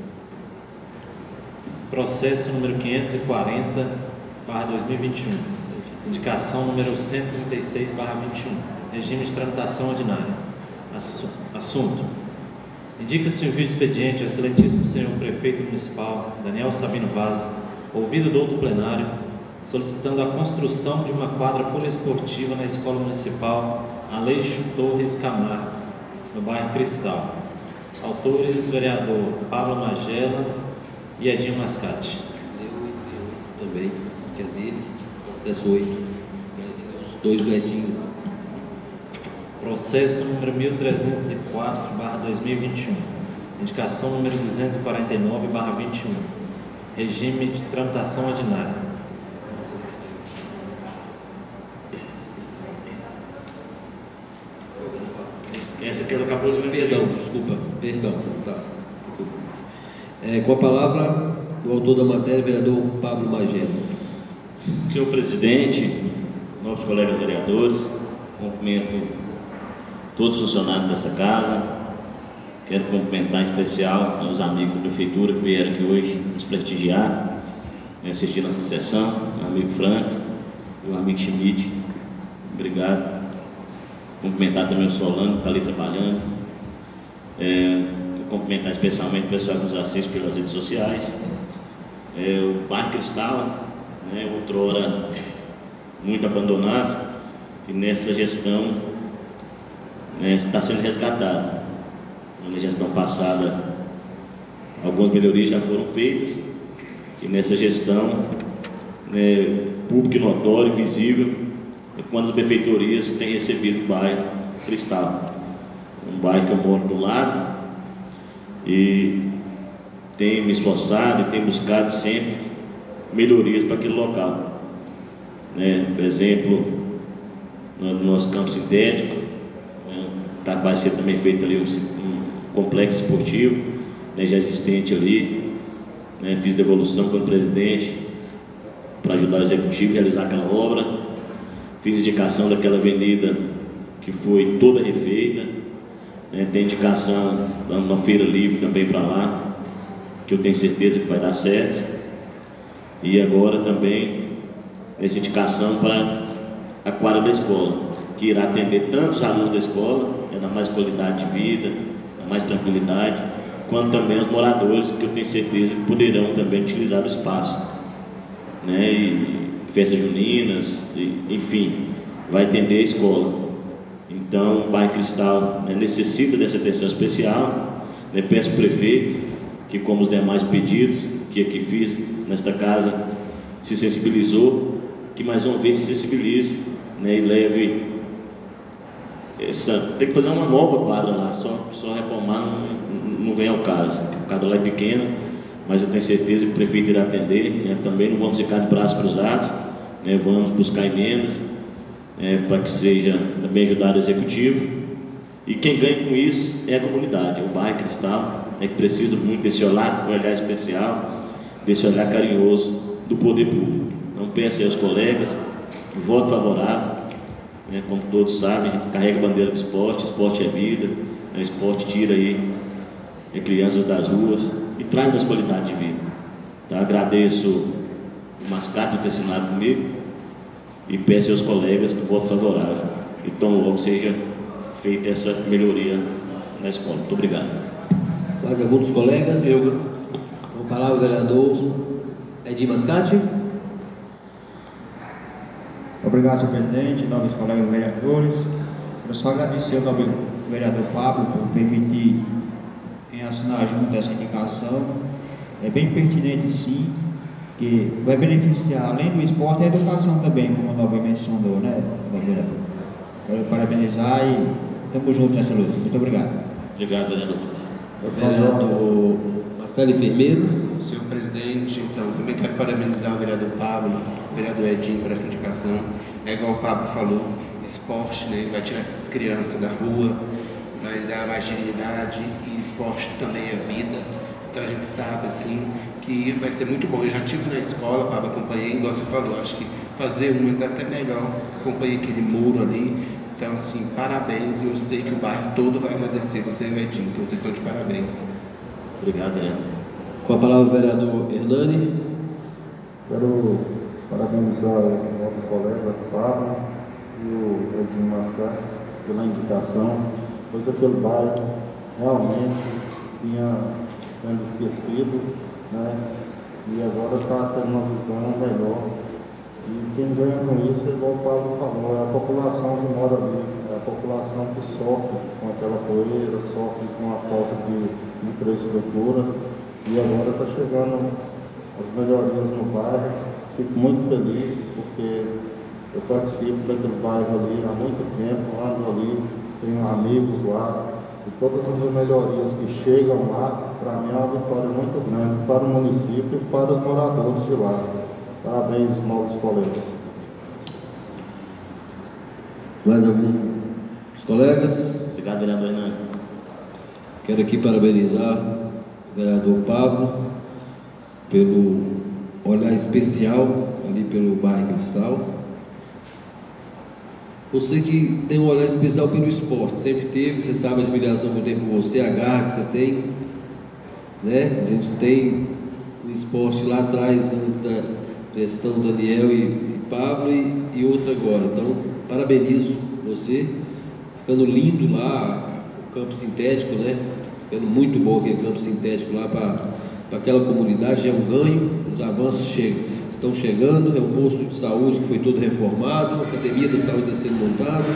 Processo número quinhentos e quarenta barra dois mil e vinte e um. Indicação número cento e trinta e seis barra vinte e um. Regime de tramitação ordinária. Assunto. Indica-se o envio de expediente ao excelentíssimo senhor prefeito municipal Daniel Sabino Vaz, ouvido do outro plenário, solicitando a construção de uma quadra poliesportiva na Escola Municipal Aleixo Torres Camargo, no bairro Cristal. Autores, vereador Pablo Magela e Edinho Mascate. Eu também, que é dele, processo oito. Os dois do Edinho. Processo número mil trezentos e quatro barra dois mil e vinte e um. Indicação número duzentos e quarenta e nove barra vinte e um. Regime de tramitação ordinária. Essa aqui é acabou de Perdão, desculpa, perdão. Tá. É, com a palavra, o autor da matéria, vereador Pablo Magelo. Senhor presidente, novos colegas vereadores, cumprimento todos os funcionários dessa casa. Quero cumprimentar em especial os amigos da prefeitura que vieram aqui hoje nos prestigiar, assistir nossa sessão, meu amigo Frank, meu amigo Schmidt, obrigado. Cumprimentar também o Solano, que está ali trabalhando. É, cumprimentar especialmente o pessoal que nos assiste pelas redes sociais. É, o Bairro Cristal, né, outrora muito abandonado, e nessa gestão né, está sendo resgatado. Na gestão passada, algumas melhorias já foram feitas, e nessa gestão, né, público e notório, visível, é quando as prefeitorias têm recebido o bairro Cristal, um bairro que eu moro do lado, e tenho me esforçado e tenho buscado sempre melhorias para aquele local. Né? Por exemplo, no nosso campo sintético, né, tá, vai ser também feito ali um, um complexo esportivo, né, já existente ali. Né, fiz devolução com o presidente para ajudar o executivo a realizar aquela obra. Fiz indicação daquela avenida que foi toda refeita. Né, tem indicação dando uma feira livre também para lá, que eu tenho certeza que vai dar certo. E agora também essa indicação para a quadra da escola, que irá atender tanto os alunos da escola, é dar mais qualidade de vida, dar mais tranquilidade, quanto também os moradores, que eu tenho certeza que poderão também utilizar o espaço, né? E festas juninas, e, enfim, vai atender a escola. Então o bairro Cristal, né, necessita dessa atenção especial. Né? Peço ao prefeito que, como os demais pedidos que aqui fiz nesta casa, se sensibilizou, que mais uma vez se sensibilize, né, e leve essa, tem que fazer uma nova quadra lá, só, só reformar não, não vem ao caso. A quadra lá é pequena, mas eu tenho certeza que o prefeito irá atender. Né? Também não vamos ficar de braços cruzados, né? Vamos buscar emendas, né, para que seja também ajudado o executivo. E quem ganha com isso é a comunidade, é o bairro Cristal, né, que precisa muito desse olhar, um olhar especial, desse olhar carinhoso do poder público. Então peço aos colegas que voto favorável. Né, como todos sabem, a gente carrega a bandeira do esporte, esporte é vida, né, esporte tira aí é, crianças das ruas e traz mais qualidade de vida. Então, agradeço o Mascate por ter assinado comigo e peço aos colegas que voto favorável. Então logo seja feita essa melhoria na escola. Muito obrigado. Mais algum dos colegas? Eu. Com a palavra o vereador Edir Mascate. Obrigado, senhor presidente, nobres colegas vereadores. Eu só agradecer ao nobre vereador Pablo por permitir em assinar junto essa indicação. É bem pertinente, sim, que vai beneficiar, além do esporte, a educação também, como o nobre mencionou, né, vereador? Quero parabenizar e estamos juntos nessa luta. Muito obrigado. Obrigado, vereador. Vereador Marcelo Enfermeiro. Senhor presidente, então, também quero parabenizar o vereador Pablo, o vereador Edinho por essa indicação. É igual o Pablo falou, esporte, né, vai tirar essas crianças da rua, vai dar mais dignidade, e esporte também é vida. Então a gente sabe, assim, que vai ser muito bom. Eu já estive na escola, Pablo, acompanhei, igual você falou, acho que fazer um é até melhor, acompanhei aquele muro ali. Então, assim, parabéns, eu sei que o bairro todo vai agradecer você e o Edinho, então vocês estão de parabéns. Obrigado, vereador. Com a palavra o vereador Hernani. Quero parabenizar o nosso colega Pablo e o Edinho Mascate pela indicação, pois aquele bairro realmente tinha sendo esquecido, né? E agora está tendo uma visão melhor. E quem ganha com isso, igual o Pablo falou, é a população que mora ali, é a população que sofre com aquela poeira, sofre com a falta de infraestrutura. E agora está chegando as melhorias no bairro. Fico muito feliz porque eu participo daquele bairro ali há muito tempo, ando ali, tenho amigos lá, e todas as melhorias que chegam lá, para mim é uma vitória muito grande para o município e para os moradores de lá. Parabéns, novos colegas. Mais alguns colegas? Obrigado, vereador Hernani. Quero aqui parabenizar o vereador Pablo pelo olhar especial ali pelo bairro Cristal. Você que tem um olhar especial pelo esporte, sempre teve, você sabe a admiração que eu tenho por você, a garra que você tem, né? A gente tem o esporte lá atrás, antes da gestão Daniel e, e Pablo, e, e outra agora. Então, parabenizo você, ficando lindo lá o campo sintético, né? Ficando muito bom aquele campo sintético lá para aquela comunidade, já é um ganho, os avanços chegam. Estão chegando, é um posto de saúde que foi todo reformado, a academia da saúde está sendo montada,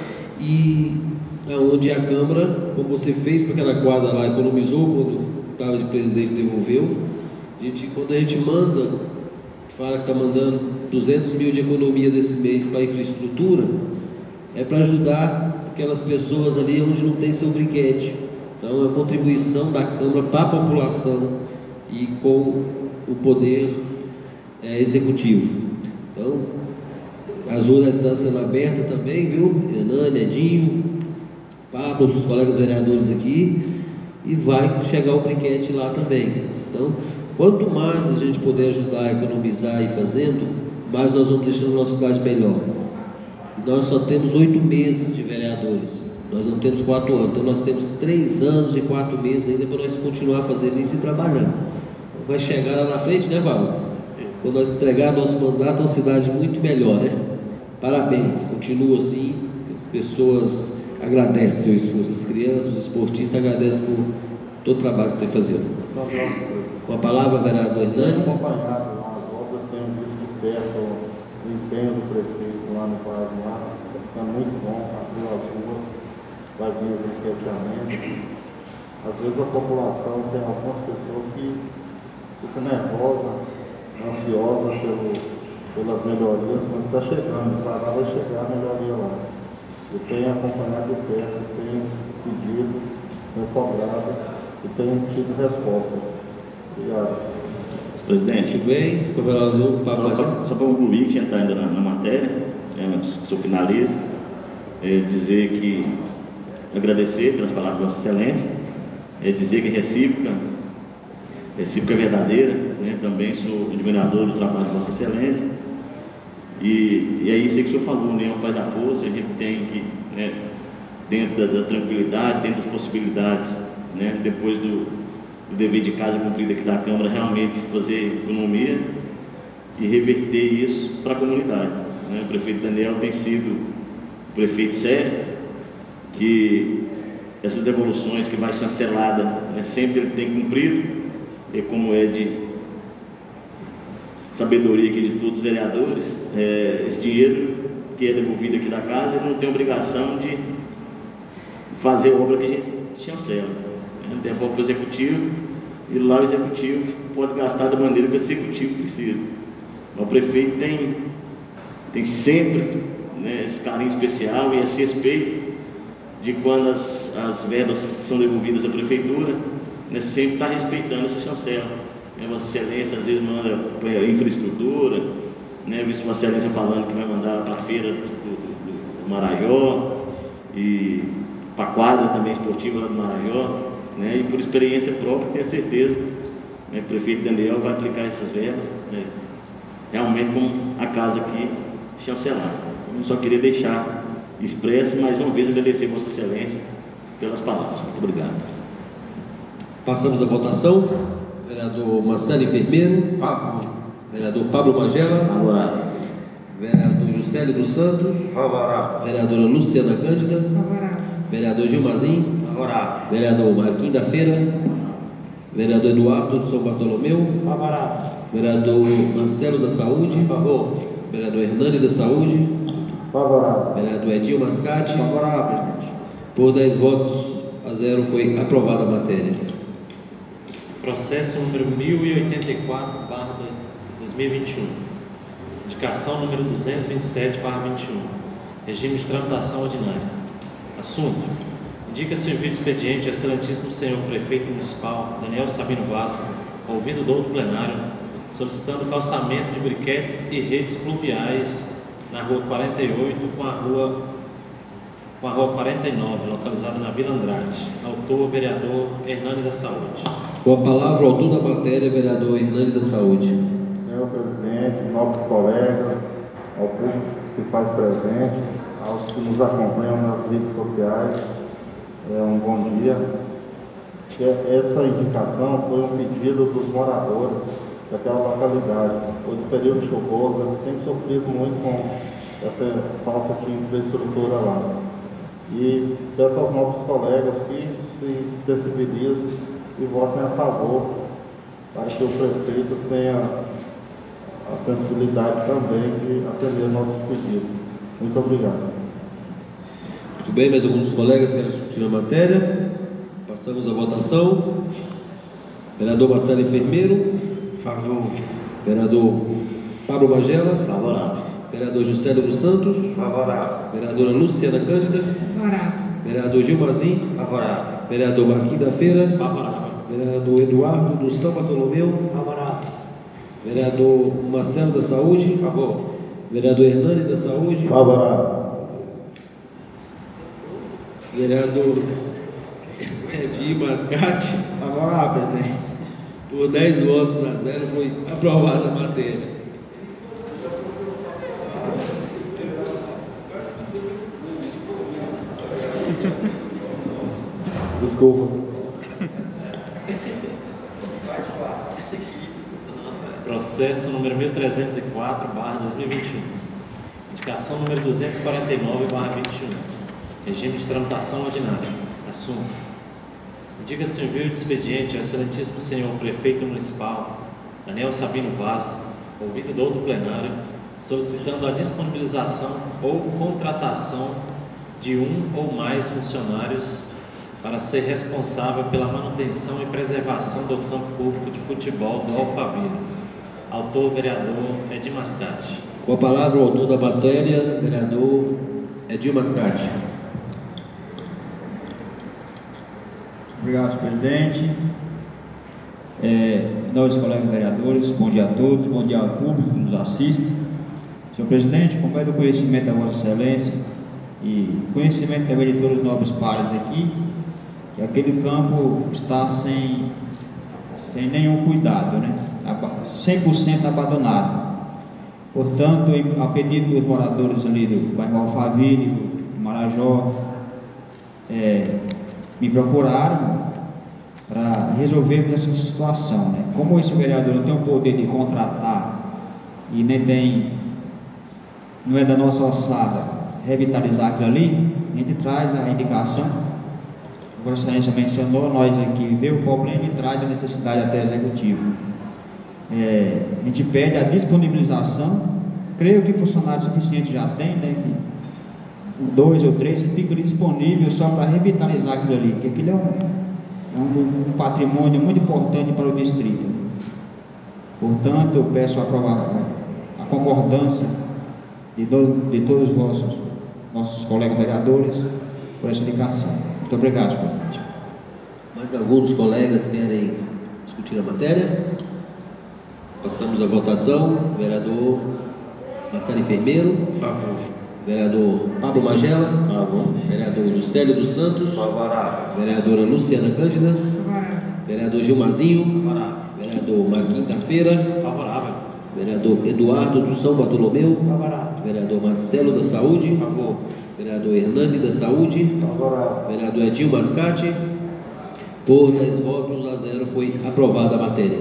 e é onde a Câmara, como você fez para aquela quadra lá, economizou quando estava de presidente, devolveu. A gente, quando a gente manda, fala que está mandando duzentos mil de economia desse mês para a infraestrutura, é para ajudar aquelas pessoas ali onde não tem seu briquete. Então é uma contribuição da Câmara para a população e com o poder É, executivo. Então, as ruas estão sendo abertas também, viu? Hernani, Edinho, Pablo, os colegas vereadores aqui, e vai chegar o briquete lá também. Então, quanto mais a gente puder ajudar a economizar e fazendo, mais nós vamos deixando a nossa cidade melhor. Nós só temos oito meses de vereadores, nós não temos quatro anos, então nós temos três anos e quatro meses ainda para nós continuar fazendo isso e trabalhando. Vai chegar lá na frente, né, Pablo? Quando nós entregar nosso mandato, é uma cidade muito melhor, né? Parabéns, continua assim, as pessoas agradecem o esforço, as crianças, os esportistas agradecem por todo o trabalho que você está fazendo. Com a palavra, vereador Hernani. Acompanhado lá as obras, tenho visto de perto o empenho do prefeito lá no bairro, lá, está muito bom, abriu as ruas, vai vir o brinquedeamento. Às vezes a população tem algumas pessoas que ficam nervosas, ansiosa pelo, pelas melhorias, mas está chegando, para lá vai chegar a melhoria lá. Eu tenho acompanhado de perto, tenho pedido, tenho cobrado e tenho tido respostas. Obrigado. Presidente, tudo bem? Governador, só, só para concluir, que já está ainda na, na matéria, né, se eu finalizo, é dizer que, agradecer pelas palavras de Vossa Excelência, é dizer que é recíproca, recíproca verdadeira, né? Também sou admirador do trabalho de Vossa Excelência, e, e é isso que o senhor falou, né? Faz a força, a gente tem que, né, dentro da, da tranquilidade, dentro das possibilidades, né, depois do, do dever de casa cumprido aqui da Câmara, realmente fazer economia e reverter isso para a comunidade, né? O prefeito Daniel tem sido um prefeito sério, que essas devoluções que vai chancelada, né, sempre ele tem cumprido, e como é de sabedoria aqui de todos os vereadores, é, esse dinheiro que é devolvido aqui da casa, ele não tem obrigação de fazer obra que a gente chancela. Né? Devolve para o executivo, e lá o executivo pode gastar da maneira que o executivo precisa. Mas o prefeito tem, tem sempre, né, esse carinho especial e esse respeito de quando as, as verbas são devolvidas à prefeitura, né, sempre está respeitando esse chancela. Né, Vossa Excelência às vezes manda para infraestrutura, né, visto Vossa Excelência falando que vai mandar para a feira do, do, do Maraió e para a quadra também esportiva lá do Maraió, né, e por experiência própria tenho certeza, né, que o prefeito Daniel vai aplicar essas verbas, né, realmente como a casa aqui chancelada. Eu só queria deixar expresso mais uma vez agradecer Vossa Excelência pelas palavras. Muito obrigado. Passamos à votação. Vereador Marcelo Enfermeiro. Favorável. Vereador Pablo Magela. Favorável. Vereador Juscelio dos Santos. Favorável. Vereadora Luciana Cândida. Favorável. Vereador Gilmazinho. Favorável. Vereador Marquinhos da Feira. Vereador Eduardo de São Bartolomeu. Favorável. Vereador Marcelo da Saúde. Favor. Vereador Hernani da Saúde. Favorável. Vereador Edil Mascate. Favorável. Por dez votos a zero foi aprovada a matéria. Processo número mil e oitenta e quatro barra dois mil e vinte e um. Indicação número duzentos e vinte e sete barra vinte e um. Regime de tramitação ordinária. Assunto: indica-se o envio de expediente ao excelentíssimo senhor prefeito municipal Daniel Sabino Vaz, ouvido do outro plenário, solicitando calçamento de briquetes e redes pluviais na rua quarenta e oito com a rua com a rua quarenta e nove, localizada na Vila Andrade. Autor, vereador Hernani da Saúde. Com a palavra, o autor da matéria, vereador Hernani da Saúde. Senhor presidente, nobres colegas, ao público que se faz presente, aos que nos acompanham nas redes sociais, é um bom dia. Essa indicação foi um pedido dos moradores daquela localidade. Pois no período chuvoso eles têm sofrido muito com essa falta de infraestrutura lá. E peço aos nossos colegas que se sensibilizem e votem a favor, para que o prefeito tenha a sensibilidade também de atender nossos pedidos. Muito obrigado. Muito bem, mais alguns colegas querem discutir a matéria? Passamos à votação. Vereador Marcelo Enfermeiro. Favor. Vereador Pablo Magela. Favorável. Vereador Juscelio dos Santos. Favorável. Vereadora Luciana Cândida. Favorável. Vereador Gilmazim. Favorável. Vereador Marquinhos da Feira. Favorável. Vereador Eduardo do São Bartolomeu. Favorável. Vereador Marcelo da Saúde. Favor. Vereador Hernani da Saúde. Favorável. Vereador Edir Mascate. Favorável, presidente. Por dez votos a zero foi aprovada a matéria. Desculpa. Processo número mil trezentos e quatro barra dois mil e vinte e um. Indicação número duzentos e quarenta e nove barra vinte e um. Regime de tramitação ordinária. Assunto. Indica-se o envio de expediente ao excelentíssimo senhor prefeito municipal, Daniel Sabino Vaz, ouvido do outro plenário, solicitando a disponibilização ou contratação de um ou mais funcionários para ser responsável pela manutenção e preservação do campo público de futebol do Alphaville. Autor, vereador Edir Mascate. Com a palavra, o autor da matéria, vereador Edir Mascate. Obrigado, presidente. É, nós, colegas vereadores, bom dia a todos, bom dia ao público que nos assiste. Senhor presidente, como é do conhecimento da Vossa Excelência e conhecimento também de todos os nobres pares aqui, que aquele campo está sem, sem nenhum cuidado, né? cem por cento abandonado. Portanto, a pedido dos moradores ali do bairro Alphaville, do Marajó, é, me procuraram para resolver essa situação, né? Como esse vereador não tem o poder de contratar e nem tem, não é da nossa alçada revitalizar aquilo ali, a gente traz a indicação. A Vossa Excelência mencionou, nós aqui vê o problema e traz a necessidade até executivo. É, a gente pede a disponibilização. Creio que funcionário suficiente já tem, né? Que dois ou três ficam disponíveis só para revitalizar aquilo ali, porque aquilo é um, é um, um patrimônio muito importante para o distrito. Portanto, eu peço a, aprovação, a concordância de, do, de todos os vossos, nossos colegas vereadores por essa indicação. Muito obrigado, presidente. Mais alguns colegas querem discutir a matéria? Passamos à votação. Vereador Marcelo Enfermeiro. Favor. Vereador Pablo Magela. Favor. Vereador Juscelio dos Santos. Favorável. Vereadora Luciana Cândida. Favorável. Vereador Gilmazinho. Favorável. Vereador Marquinhos da Feira. Favorável. Vereador Eduardo do São Bartolomeu. Favorável. Vereador Marcelo da Saúde. Favor. Vereador Hernani da Saúde. Favorável. Vereador Edir Mascate. Por dez votos a zero foi aprovada a matéria.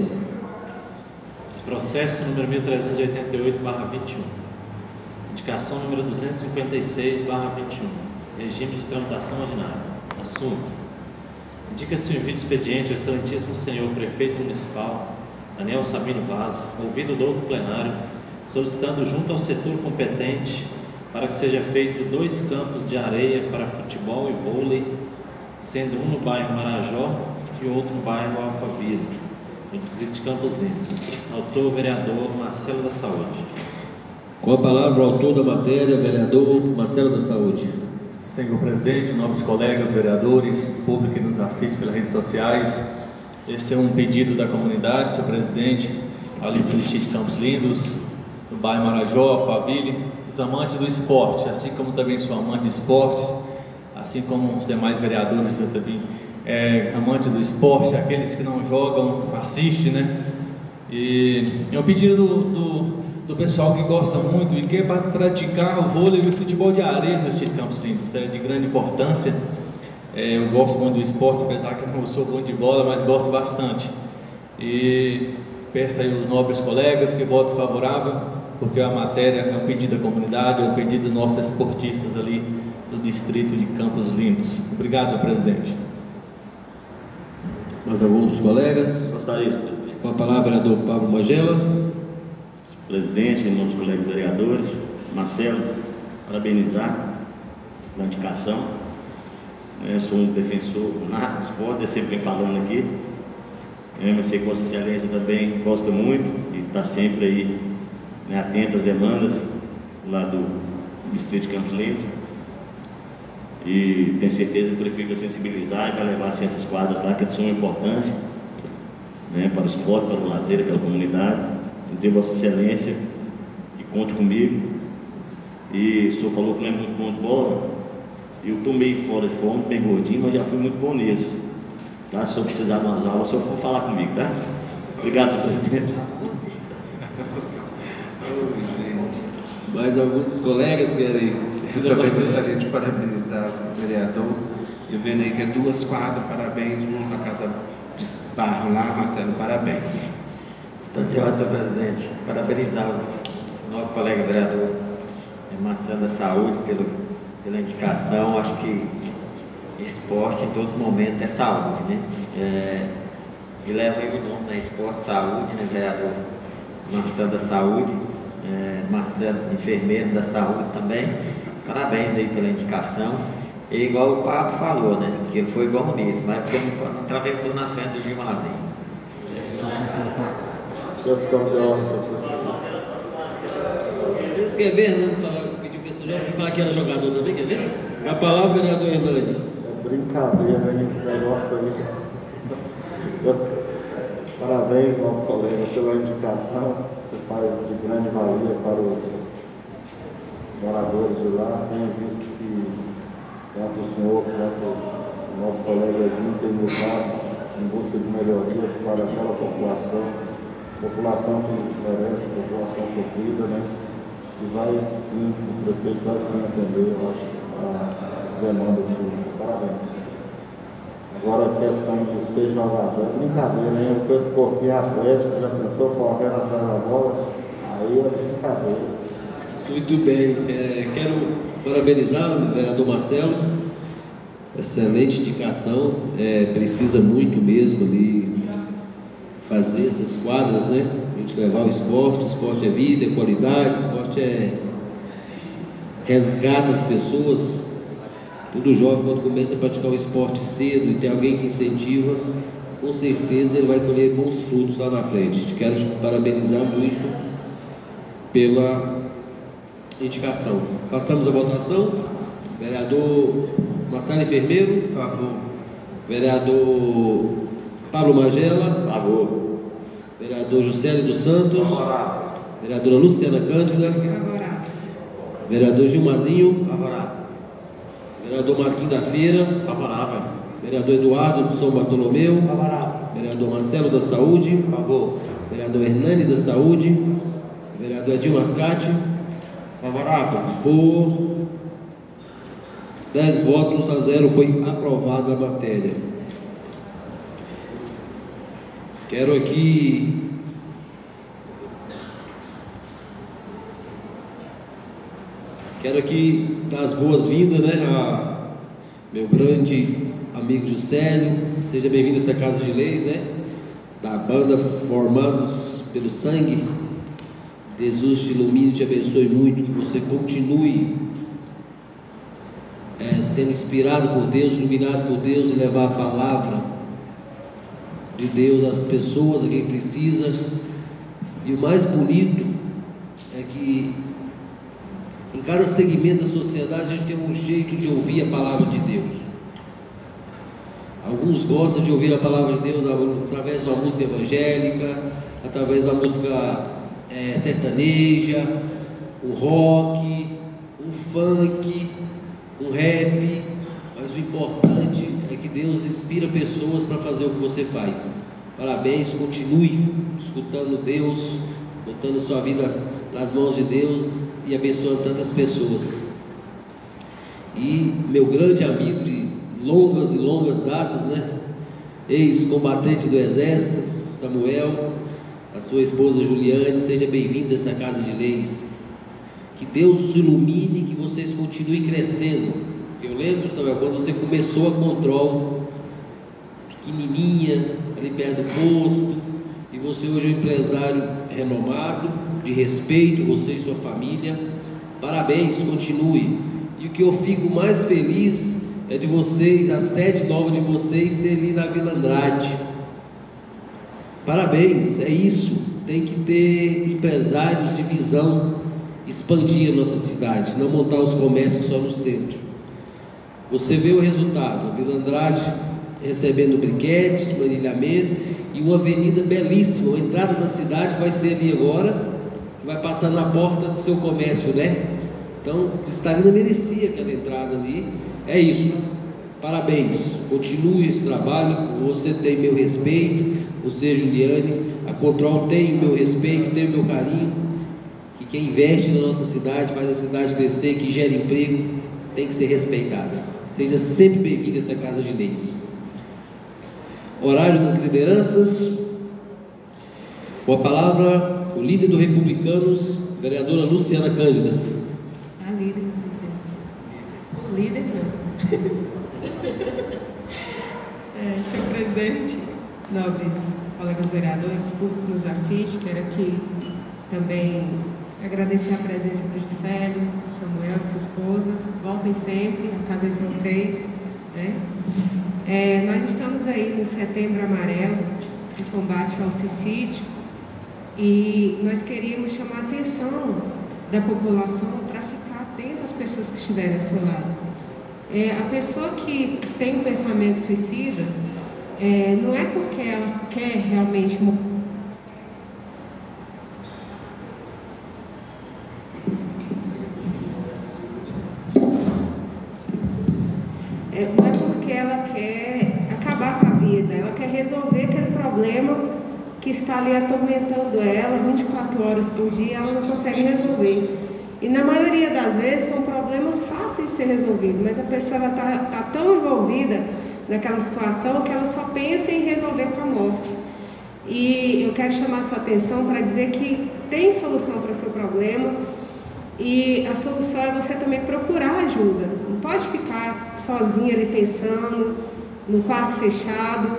Processo número mil trezentos e oitenta e oito barra vinte e um. Indicação número duzentos e cinquenta e seis barra vinte e um. Regime de tramitação ordinária. Assunto. Indica-se o envio de expediente ao excelentíssimo senhor prefeito municipal, Daniel Sabino Vaz, ouvido do outro plenário, solicitando junto ao setor competente para que seja feito dois campos de areia para futebol e vôlei, sendo um no bairro Marajó e outro no bairro Alphaville, no distrito de Campos Lindos. Autor, vereador Marcelo da Saúde. Com a palavra, o autor da matéria, vereador Marcelo da Saúde. Senhor presidente, nobres colegas vereadores, público que nos assiste pelas redes sociais, esse é um pedido da comunidade, senhor presidente, ali do distrito de Campos Lindos, do bairro Marajó, Alphaville, os amantes do esporte, assim como também sou amante de esporte, assim como os demais vereadores, eu também é amante do esporte, aqueles que não jogam, assistem, né? E é um pedido do, do, do pessoal que gosta muito e quer praticar o vôlei e o futebol de areia no Distrito de Campos Lindos, é de grande importância. É, eu gosto muito do esporte, apesar que não sou bom de bola, mas gosto bastante. E peço aí aos nobres colegas que votem favorável, porque a matéria é um pedido da comunidade, é um pedido dos nossos esportistas ali do Distrito de Campos Lindos. Obrigado, senhor presidente. Mais alguns colegas? Gostaria. Com a palavra, vereador Pablo Magela. Presidente, em nome dos colegas vereadores, Marcelo, parabenizar pela indicação. Eu sou um defensor nato do esporte, sempre vem falando aqui. Eu mas sei que Vossa Excelência também gosta muito e está sempre aí, né, atento às demandas lá do Distrito de Campos Lindos. E tenho certeza que o prefeito vai sensibilizar e vai levar assim, essas quadras lá que é de suma importância, né, para o esporte, para o lazer, pela comunidade. Dizer Vossa Excelência que conte comigo. E o senhor falou que não é muito bom de bola. Eu tomei fora de forma, bem gordinho, mas já fui muito bom nisso. Tá? Se eu precisar de umas aulas, o senhor for falar comigo, tá? Obrigado, senhor presidente. Mais alguns colegas querem? Eu também gostaria de parabenizar o vereador. Eu vendo aí que é duas quadras, parabéns, uma para cada barro lá, Marcelo, parabéns. Está de ordem, presidente. Parabenizar o nosso colega vereador Marcelo da Saúde pelo, pela indicação. Acho que esporte em todo momento é saúde, né? É, e leva aí o nome, né? Esporte, saúde, né, vereador Marcelo da Saúde, é, Marcelo, enfermeiro da saúde também. Parabéns aí pela indicação. E igual o Pablo falou, né? Que ele foi bom nisso, mas porque não, não atravessou na frente do Gilmazinho. Questão de ordem. Vocês querem ver, né? Pedir para esse jovem falar que era jogador também, quer ver? A palavra, vereador Hernandes. É brincadeira, hein? Esse negócio aí. Parabéns, nosso colega, pela indicação. Você faz de grande valia para os moradores de lá. Tenho visto que tanto o senhor quanto o nosso colega Edinho tem lutado em busca de melhorias para aquela população, população que merece, população sofrida, né? E vai sim, o prefeito vai sim atender, eu acho, a demanda sua. Parabéns. Agora a questão de ser jogador, brincadeira, hein? Com esse corpinho atlético, já pensou correndo atrás da bola? Aí é brincadeira. Muito bem, é, quero parabenizar o vereador Marcelo, excelente indicação, é, precisa muito mesmo ali fazer essas quadras, né? A gente levar o esporte, esporte é vida, é qualidade, esporte é resgata as pessoas. Todo jovem, quando começa a praticar o esporte cedo e tem alguém que incentiva, com certeza ele vai colher bons frutos lá na frente. Quero te parabenizar muito pela indicação. Passamos a votação. Vereador Marcelo Enfermeiro, a favor. Vereador Pablo Magela, a favor. Vereador Juscelio dos Santos, favorável. Vereadora Luciana Cândida, favorável. Vereador Gilmazinho, favorável. Vereador Marquinhos da Feira, favorável. Vereador Eduardo do São Bartolomeu, favorável. Vereador Marcelo da Saúde, favor. Vereador Hernani da Saúde, vereador Edil Mascate, favorável. Por dez votos a zero foi aprovada a matéria. Quero aqui Quero aqui dar as boas-vindas, né, a meu grande amigo Juscelio. Seja bem-vindo a essa Casa de Leis, né, da banda Formados pelo Sangue. Jesus te ilumine e te abençoe muito, que você continue é, sendo inspirado por Deus, iluminado por Deus e levar a palavra de Deus às pessoas, a quem precisa. E o mais bonito é que em cada segmento da sociedade a gente tem um jeito de ouvir a palavra de Deus. Alguns gostam de ouvir a palavra de Deus através de uma música evangélica, através de uma música é, sertaneja, um rock, um funk, um rap. mas o importante é que Deus inspira pessoas para fazer o que você faz. Parabéns, continue escutando Deus, botando sua vida nas mãos de Deus e abençoando tantas pessoas. E meu grande amigo de longas e longas datas, né? Ex-combatente do Exército, Samuel, a sua esposa Juliane, seja bem-vindo a essa casa de leis. Que Deus os ilumine, que vocês continuem crescendo. Eu lembro, Samuel, quando você começou a Control, pequenininha, ali perto do posto, e você hoje é um empresário renomado, de respeito, você e sua família. Parabéns, continue. E o que eu fico mais feliz é de vocês, a sede nova de vocês ser ali na Vila Andrade. Parabéns, é isso. Tem que ter empresários de visão, expandir a nossa cidade, não montar os comércios só no centro. Você vê o resultado, a Vila Andrade recebendo briquetes, manilhamento e uma avenida belíssima. A entrada da cidade vai ser ali agora, vai passar na porta do seu comércio, né? Então, Cristalina merecia aquela entrada ali. É isso, parabéns, continue esse trabalho. Você tem meu respeito, você, Juliane, a Control tem o meu respeito, tem o meu carinho. Que quem investe na nossa cidade, faz a cidade crescer, que gera emprego, tem que ser respeitado. Seja sempre bem-vindo a essa casa de leis. Horário das lideranças. Com a palavra, o líder do Republicanos, vereadora Luciana Cândida. A líder. Líder não. É, senhor presidente, nobres colegas vereadores, público que nos assiste, quero aqui também agradecer a presença do Juscelio, Samuel, de sua esposa. Voltem sempre, a casa de vocês, né? É, nós estamos aí no Setembro Amarelo, de combate ao suicídio, e nós queríamos chamar a atenção da população para ficar atento às pessoas que estiverem ao seu lado. É, a pessoa que tem um pensamento suicida, é, não é porque ela quer realmente morrer. É, não é porque ela quer acabar com a vida, ela quer resolver aquele problema que está ali atormentando ela vinte e quatro horas por dia, ela não consegue resolver. E na maioria das vezes são problemas fáceis de ser resolvidos, mas a pessoa está tá tão envolvida naquela situação que ela só pensa em resolver com a morte. E eu quero chamar a sua atenção para dizer que tem solução para o seu problema, e a solução é você também procurar ajuda. Não pode ficar sozinha ali pensando, no quarto fechado,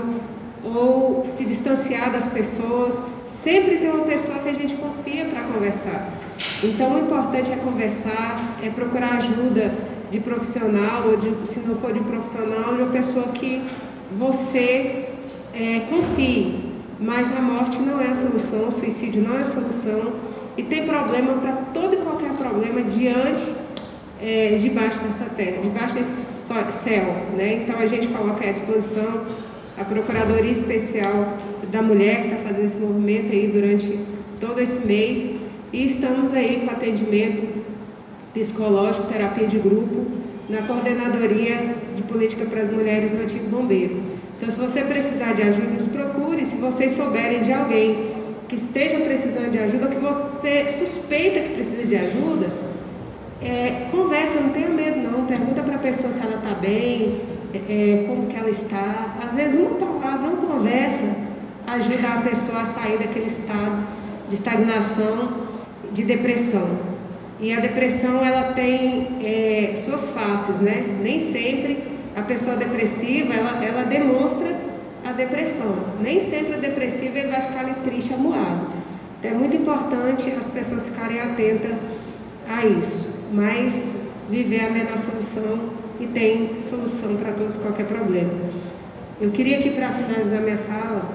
ou se distanciar das pessoas. Sempre tem uma pessoa que a gente confia para conversar. Então, o importante é conversar, é procurar ajuda de profissional, ou de, se não for de profissional, de uma pessoa que você é, confie. Mas a morte não é a solução, o suicídio não é a solução, e tem problema para todo e qualquer problema diante, é, debaixo dessa terra, debaixo desse céu, né? Então, a gente coloca à disposição a Procuradoria Especial da Mulher, que está fazendo esse movimento aí durante todo esse mês, e estamos aí com atendimento psicológico, terapia de grupo, na Coordenadoria de Política para as Mulheres do Antigo Bombeiro. Então, se você precisar de ajuda, nos procure. Se vocês souberem de alguém que esteja precisando de ajuda, ou que você suspeita que precisa de ajuda, é, conversa, não tenha medo não, pergunta para a pessoa se ela está bem, é, como que ela está. Às vezes uma palavra, uma conversa ajuda a pessoa a sair daquele estado de estagnação, de depressão. E a depressão, ela tem é, suas faces, né? Nem sempre a pessoa depressiva, ela, ela demonstra a depressão. Nem sempre a depressiva ele vai ficar ali triste, amuado. Então é muito importante as pessoas ficarem atentas a isso. Mas viver é a melhor solução, e tem solução para todos qualquer problema. Eu queria aqui, para finalizar minha fala,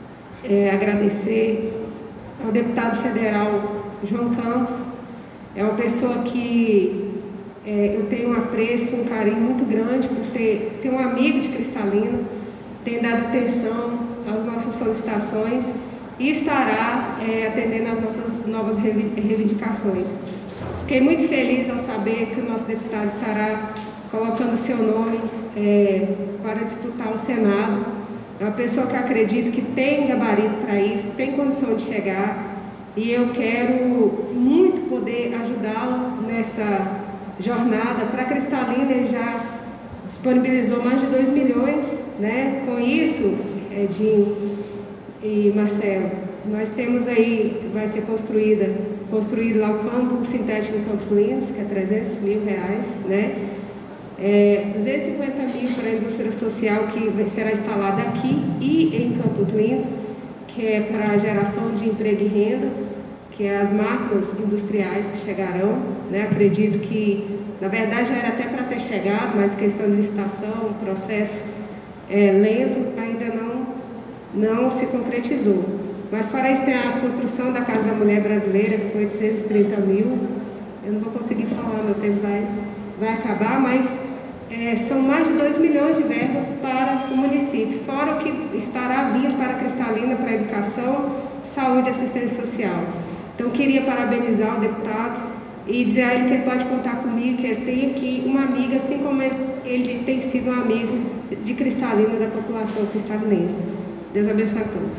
é, agradecer ao deputado federal João Campos. É uma pessoa que é, eu tenho um apreço, um carinho muito grande por ter, ser um amigo de Cristalina, tem dado atenção às nossas solicitações e estará é, atendendo às nossas novas reivindicações. Fiquei muito feliz ao saber que o nosso deputado estará colocando seu nome é, para disputar o Senado. É uma pessoa que acredita que tem gabarito para isso, tem condição de chegar, e eu quero muito poder ajudá-lo nessa jornada. Para Cristalina, ele já disponibilizou mais de dois milhões, né? Com isso, Edinho e Marcelo, nós temos aí, vai ser construída, construído lá o campo sintético em Campos Lindos, que é trezentos mil reais, né? É, duzentos e cinquenta mil para a indústria social, que será instalada aqui e em Campos Lindos, que é para geração de emprego e renda, que é as máquinas industriais que chegarão, né? Acredito que, na verdade, já era até para ter chegado, mas questão de licitação, processo é, lento, ainda não, não se concretizou. Mas para isso tem a construção da Casa da Mulher Brasileira, que foi oitocentos e trinta mil. Eu não vou conseguir falar, meu tempo vai, vai acabar, mas é, são mais de dois milhões de verbas para o município, fora o que estará vindo para Cristalina, para a educação, saúde e assistência social. Então, queria parabenizar o deputado e dizer a ele que ele pode contar comigo, que ele tem aqui uma amiga, assim como ele, ele tem sido um amigo de Cristalina, da população cristalinense. Deus abençoe a todos.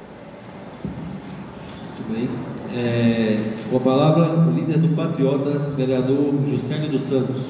Muito bem. É, com a palavra, o líder do Patriotas, vereador Juscelio dos Santos.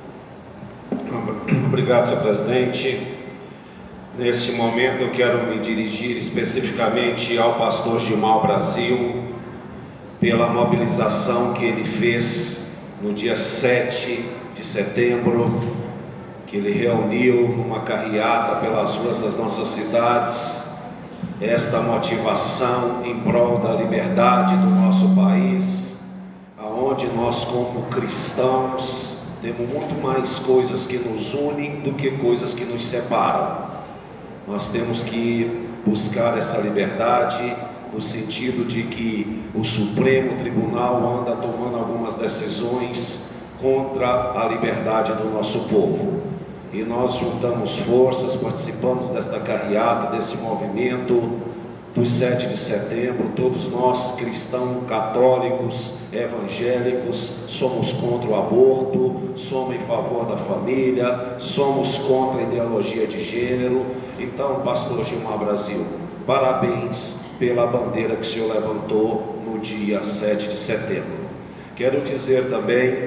Obrigado, senhor presidente. Neste momento eu quero me dirigir especificamente ao pastor Gilmar Brasil, pela mobilização que ele fez no dia sete de setembro, que ele reuniu uma carreata pelas ruas das nossas cidades, esta motivação em prol da liberdade do nosso país, aonde nós, como cristãos, temos muito mais coisas que nos unem do que coisas que nos separam. Nós temos que buscar essa liberdade, no sentido de que o Supremo Tribunal anda tomando algumas decisões contra a liberdade do nosso povo. E nós juntamos forças, participamos desta carreata, desse movimento dos sete de setembro. Todos nós, cristãos, católicos, evangélicos, somos contra o aborto, somos em favor da família, somos contra a ideologia de gênero. Então, pastor Gilmar Brasil, parabéns pela bandeira que o senhor levantou no dia sete de setembro. Quero dizer também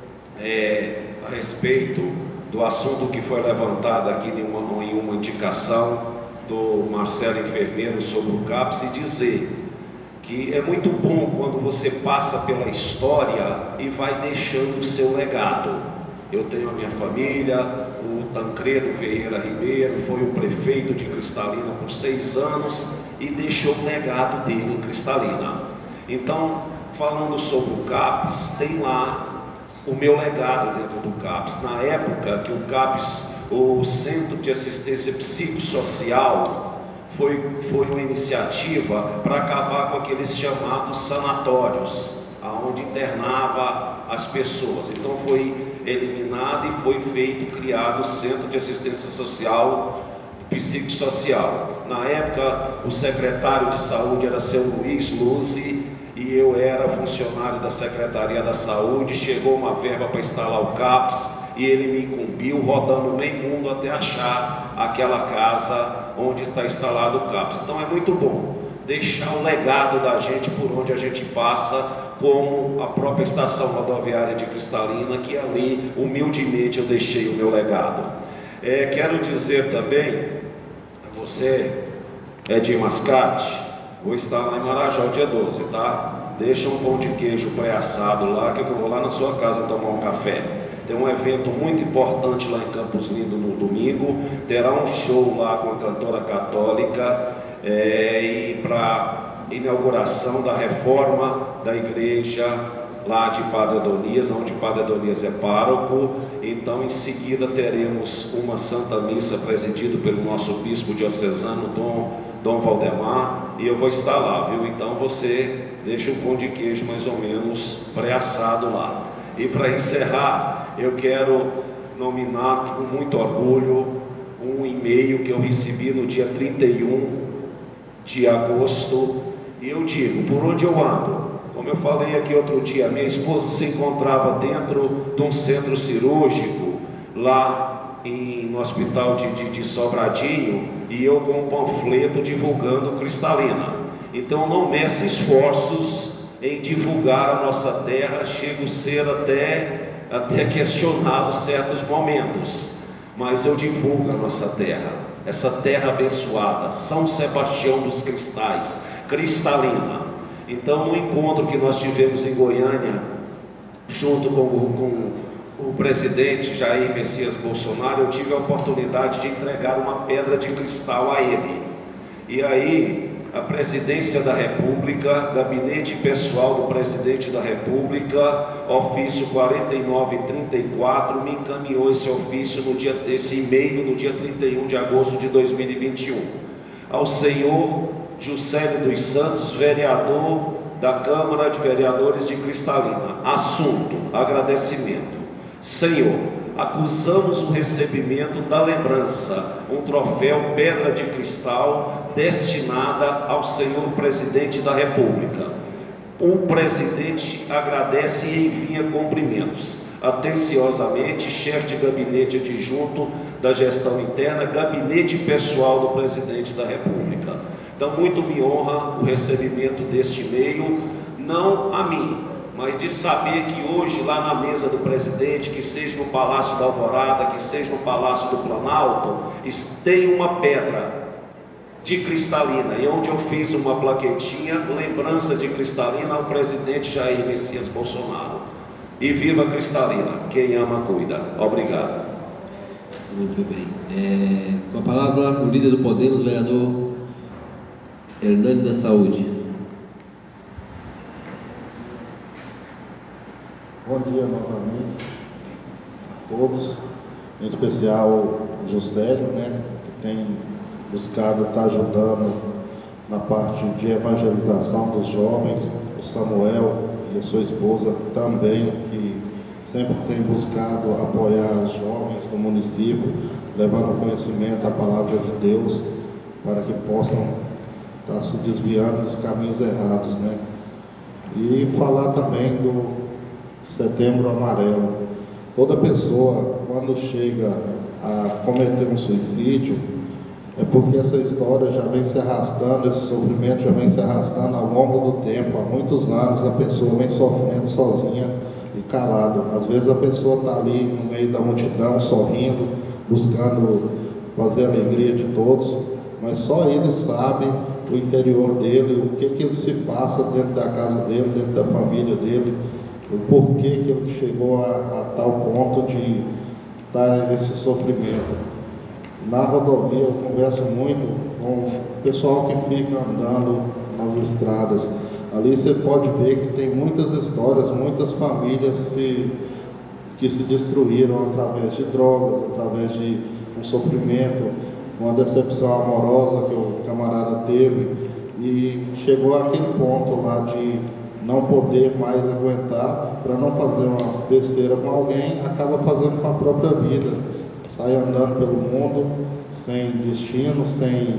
é, a respeito do assunto que foi levantado aqui em uma, em uma indicação do Marcelo Enfermeiro sobre o CAPS, e dizer que é muito bom quando você passa pela história e vai deixando o seu legado. Eu tenho a minha família, o Tancredo Ferreira Ribeiro foi o prefeito de Cristalina por seis anos e deixou o legado dele em Cristalina. Então, falando sobre o CAPS, tem lá o meu legado dentro do CAPS. Na época que o CAPS, o Centro de Assistência Psicossocial, foi, foi uma iniciativa para acabar com aqueles chamados sanatórios, aonde internava as pessoas. Então foi eliminado e foi feito, criado o Centro de Assistência Social Psicossocial. Na época, o secretário de saúde era seu Luiz Luzi, e eu era funcionário da Secretaria da Saúde. Chegou uma verba para instalar o CAPS e ele me incumbiu, rodando meio mundo até achar aquela casa onde está instalado o CAPS. Então é muito bom deixar o legado da gente por onde a gente passa, como a própria estação rodoviária de Cristalina, que ali humildemente eu deixei o meu legado. É, quero dizer também, você é de Mascate, vou estar lá em Marajó dia doze, tá? Deixa um pão de queijo pré-assado lá, que eu vou lá na sua casa tomar um café. Tem um evento muito importante lá em Campos Lindos no domingo, terá um show lá com a cantora católica, é, e para inauguração da reforma da igreja lá de Padre Adonias, onde Padre Adonias é pároco. Então, em seguida, teremos uma Santa Missa presidida pelo nosso bispo diocesano, Dom, Dom Valdemar, e eu vou estar lá, viu? Então, você deixa um pão de queijo mais ou menos pré-assado lá. E para encerrar, eu quero nominar com muito orgulho um e-mail que eu recebi no dia trinta e um de agosto, e eu digo, por onde eu ando? Como eu falei aqui outro dia, minha esposa se encontrava dentro de um centro cirúrgico, lá em, no hospital de, de, de Sobradinho, e eu com um panfleto divulgando Cristalina. Então não meça esforços em divulgar a nossa terra, chego a ser até, até questionado em certos momentos, mas eu divulgo a nossa terra, essa terra abençoada, São Sebastião dos Cristais, Cristalina. Então no encontro que nós tivemos em Goiânia, junto com o, com o presidente Jair Messias Bolsonaro, eu tive a oportunidade de entregar uma pedra de cristal a ele. E aí a presidência da República, gabinete pessoal do presidente da República, ofício quarenta e nove trinta e quatro, me encaminhou esse ofício, no dia, esse e-mail, no dia trinta e um de agosto de dois mil e vinte e um. Ao senhor Juscelio dos Santos, vereador da Câmara de Vereadores de Cristalina. Assunto: agradecimento. Senhor, acusamos o recebimento da lembrança, um troféu pedra de cristal destinada ao senhor presidente da República. O presidente agradece e envia cumprimentos. Atenciosamente, chefe de gabinete adjunto da gestão interna, gabinete pessoal do presidente da República. Então, muito me honra o recebimento deste e-mail, não a mim, mas de saber que hoje, lá na mesa do presidente, que seja no Palácio da Alvorada, que seja no Palácio do Planalto, tem uma pedra de Cristalina, e onde eu fiz uma plaquetinha, lembrança de Cristalina ao presidente Jair Messias Bolsonaro. E viva Cristalina, quem ama cuida. Obrigado. Muito bem. É, com a palavra, o líder do Podemos, vereador Hernani da Saúde. Bom dia novamente a todos, em especial o Juscelio, né, que tem buscado estar ajudando na parte de evangelização dos jovens, o Samuel e a sua esposa também, que sempre tem buscado apoiar os jovens do município, levando conhecimento à palavra de Deus, para que possam estar se desviando dos caminhos errados, né? E falar também do Setembro Amarelo. Toda pessoa, quando chega a cometer um suicídio, é porque essa história já vem se arrastando, esse sofrimento já vem se arrastando ao longo do tempo. Há muitos anos a pessoa vem sofrendo sozinha e calado. Às vezes a pessoa está ali no meio da multidão, sorrindo, buscando fazer a alegria de todos, mas só ele sabe o interior dele, o que, que ele se passa dentro da casa dele, dentro da família dele, o porquê que ele chegou a, a tal ponto de estar nesse sofrimento. Na rodovia eu converso muito com o pessoal que fica andando nas estradas. Ali você pode ver que tem muitas histórias, muitas famílias se, que se destruíram através de drogas, através de um sofrimento, uma decepção amorosa que o camarada teve, e chegou àquele ponto lá de não poder mais aguentar, para não fazer uma besteira com alguém, acaba fazendo com a própria vida. Sai andando pelo mundo sem destino, sem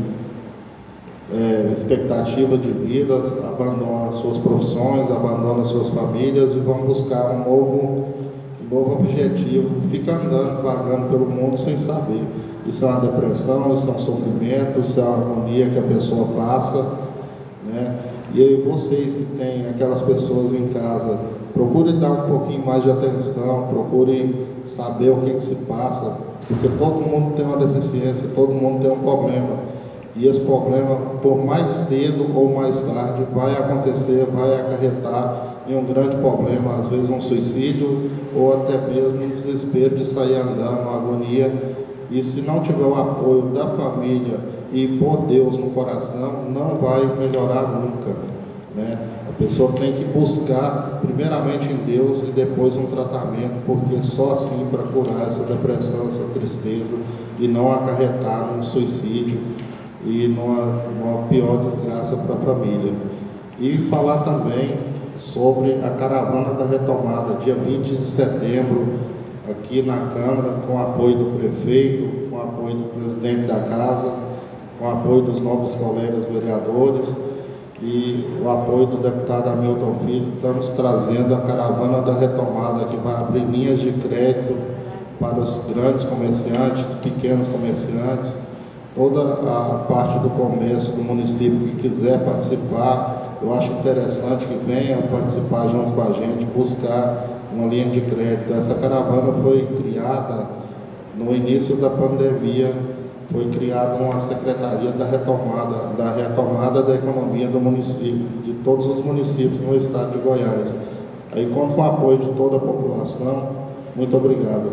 é, expectativa de vida, abandona suas profissões, abandona suas famílias e vão buscar um novo, um novo objetivo. Fica andando, vagando pelo mundo sem saber. Isso é uma depressão, isso é um sofrimento, isso é uma agonia que a pessoa passa, né? E aí vocês que têm aquelas pessoas em casa, procurem dar um pouquinho mais de atenção, procurem saber o que, que se passa, porque todo mundo tem uma deficiência, todo mundo tem um problema, e esse problema, por mais cedo ou mais tarde, vai acontecer, vai acarretar em um grande problema, às vezes um suicídio, ou até mesmo um desespero de sair andando, uma agonia. E se não tiver o apoio da família e por Deus no coração, não vai melhorar nunca, né? A pessoa tem que buscar primeiramente em Deus e depois um tratamento, porque só assim para curar essa depressão, essa tristeza, e não acarretar num suicídio e numa, numa pior desgraça para a família. E falar também sobre a caravana da retomada, dia vinte de setembro, aqui na Câmara, com apoio do prefeito, com apoio do presidente da casa, com apoio dos novos colegas vereadores e o apoio do deputado Hamilton Filho. Estamos trazendo a caravana da retomada, que vai abrir linhas de crédito para os grandes comerciantes, pequenos comerciantes, toda a parte do comércio do município que quiser participar, eu acho interessante que venham participar junto com a gente, buscar uma linha de crédito. Essa caravana foi criada no início da pandemia, foi criada uma secretaria da retomada, da retomada da economia do município, de todos os municípios no estado de Goiás. Aí, conto com o apoio de toda a população. Muito obrigado.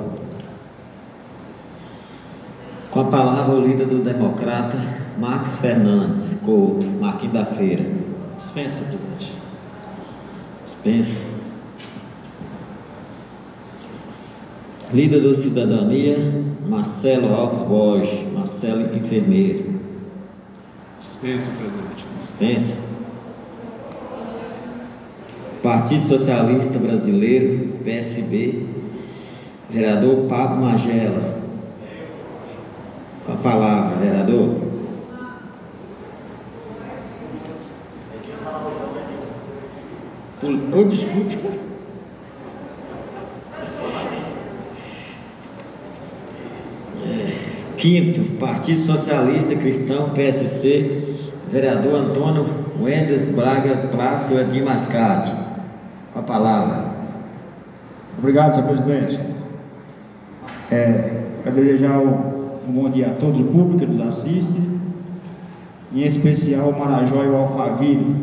Com a palavra, o líder do Democrata, Marcos Fernandes Couto, Marquinhos da Feira. Dispensa, presidente. Dispensa. Líder do Cidadania, Marcelo Alves Borges, Marcelo Enfermeiro. Dispensa, presidente. Dispensa. Partido Socialista Brasileiro, P S B, vereador Pablo Magela. Com a palavra, vereador. Ou discute. Quinto, Partido Socialista Cristão, P S C, vereador Antônio Wendes Braga Plácio Edir Mascate. Com a palavra. Obrigado, senhor presidente. É, quero desejar um, um bom dia a todo o público que nos assiste, em especial o Marajó e o Alphaville.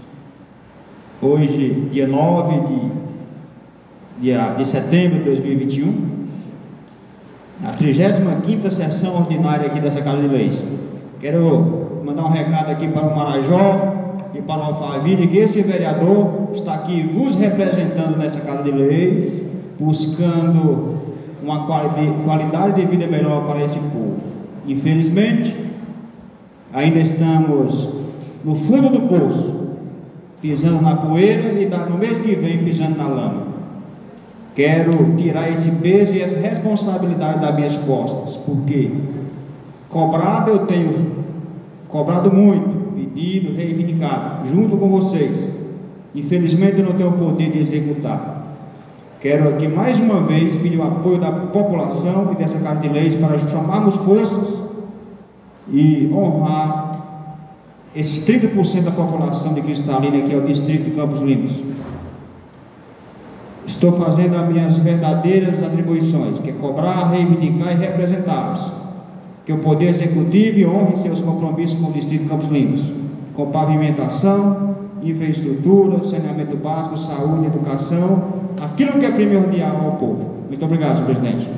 Hoje, dia nove de, dia, de setembro de dois mil e vinte e um, a trigésima quinta sessão ordinária aqui dessa Casa de Leis. Quero mandar um recado aqui para o Marajó e para o Alphaville, que esse vereador está aqui vos representando nessa Casa de Leis, buscando uma qualidade de vida melhor para esse povo. Infelizmente, ainda estamos no fundo do poço, pisando na poeira e no mês que vem pisando na lama. Quero tirar esse peso e essa responsabilidade das minhas costas, porque cobrado eu tenho cobrado muito, pedido, reivindicado, junto com vocês. Infelizmente eu não tenho o poder de executar. Quero aqui mais uma vez pedir o apoio da população e dessa Casa de Leis para chamarmos forças e honrar esses trinta por cento da população de Cristalina, que é o distrito de Campos Limpos. Estou fazendo as minhas verdadeiras atribuições, que é cobrar, reivindicar e representá-los. Que o Poder Executivo honre seus compromissos com o distrito de Campos Limpos, com pavimentação, infraestrutura, saneamento básico, saúde, educação, aquilo que é primordial ao povo. Muito obrigado, senhor presidente.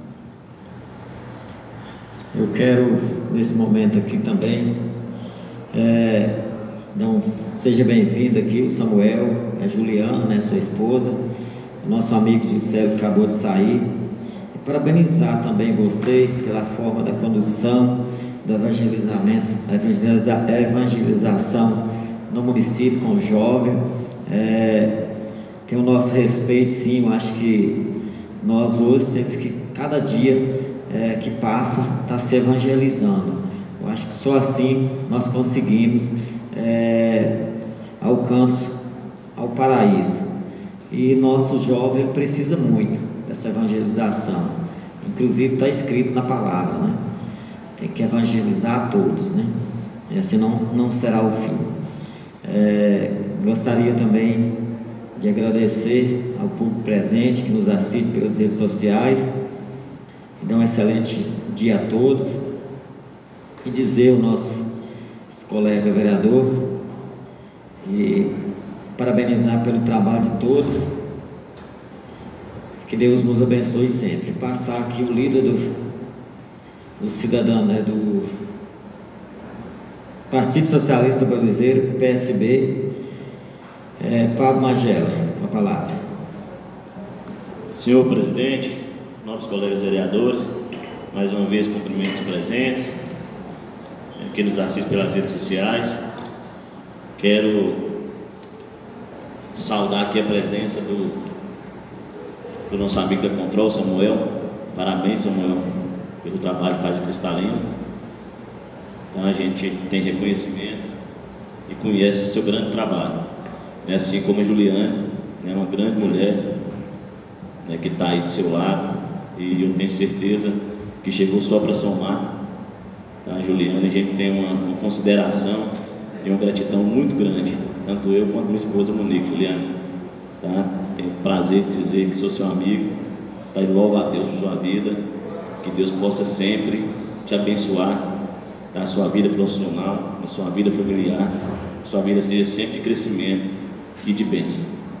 Eu quero, nesse momento aqui também, é, não, seja bem-vindo aqui o Samuel, a Juliana, né, sua esposa, o nosso amigo Gisele que acabou de sair, e parabenizar também vocês pela forma da condução do evangelizamento, a evangelização no município com o jovem. É, tem o nosso respeito, sim. Eu acho que nós hoje temos que, cada dia é, que passa, estar tá se evangelizando. Eu acho que só assim nós conseguimos é, alcance ao paraíso. E nosso jovem precisa muito dessa evangelização. Inclusive está escrito na palavra, né? Tem que evangelizar a todos, né? E assim não, não será o fim. É, gostaria também de agradecer ao público presente que nos assiste pelas redes sociais, e dar um excelente dia a todos, e dizer ao nosso colega vereador e parabenizar pelo trabalho de todos, que Deus nos abençoe sempre. Passar aqui o líder do, do cidadão, né, do Partido Socialista Brasileiro, P S B, é, Pablo Magela, com a palavra. Senhor presidente, nossos colegas vereadores, mais uma vez cumprimento os presentes, que nos assistem pelas redes sociais. Quero saudar aqui a presença do, do nosso amigo da Control, Samuel. Parabéns, Samuel, pelo trabalho que faz o Cristalino. Então a gente tem reconhecimento e conhece o seu grande trabalho, né? Assim como a Juliana, né, uma grande mulher, né, que está aí do seu lado, E eu tenho certeza que chegou só para somar, tá, Juliana? A gente tem uma, uma consideração e uma gratidão muito grande, tanto eu quanto minha esposa Monique, Juliana. Tá? Tenho o prazer de dizer que sou seu amigo, tá? E louvo a Deus por sua vida, que Deus possa sempre te abençoar, tá? A sua vida profissional, a sua vida familiar, a sua vida seja sempre de crescimento e de bênção.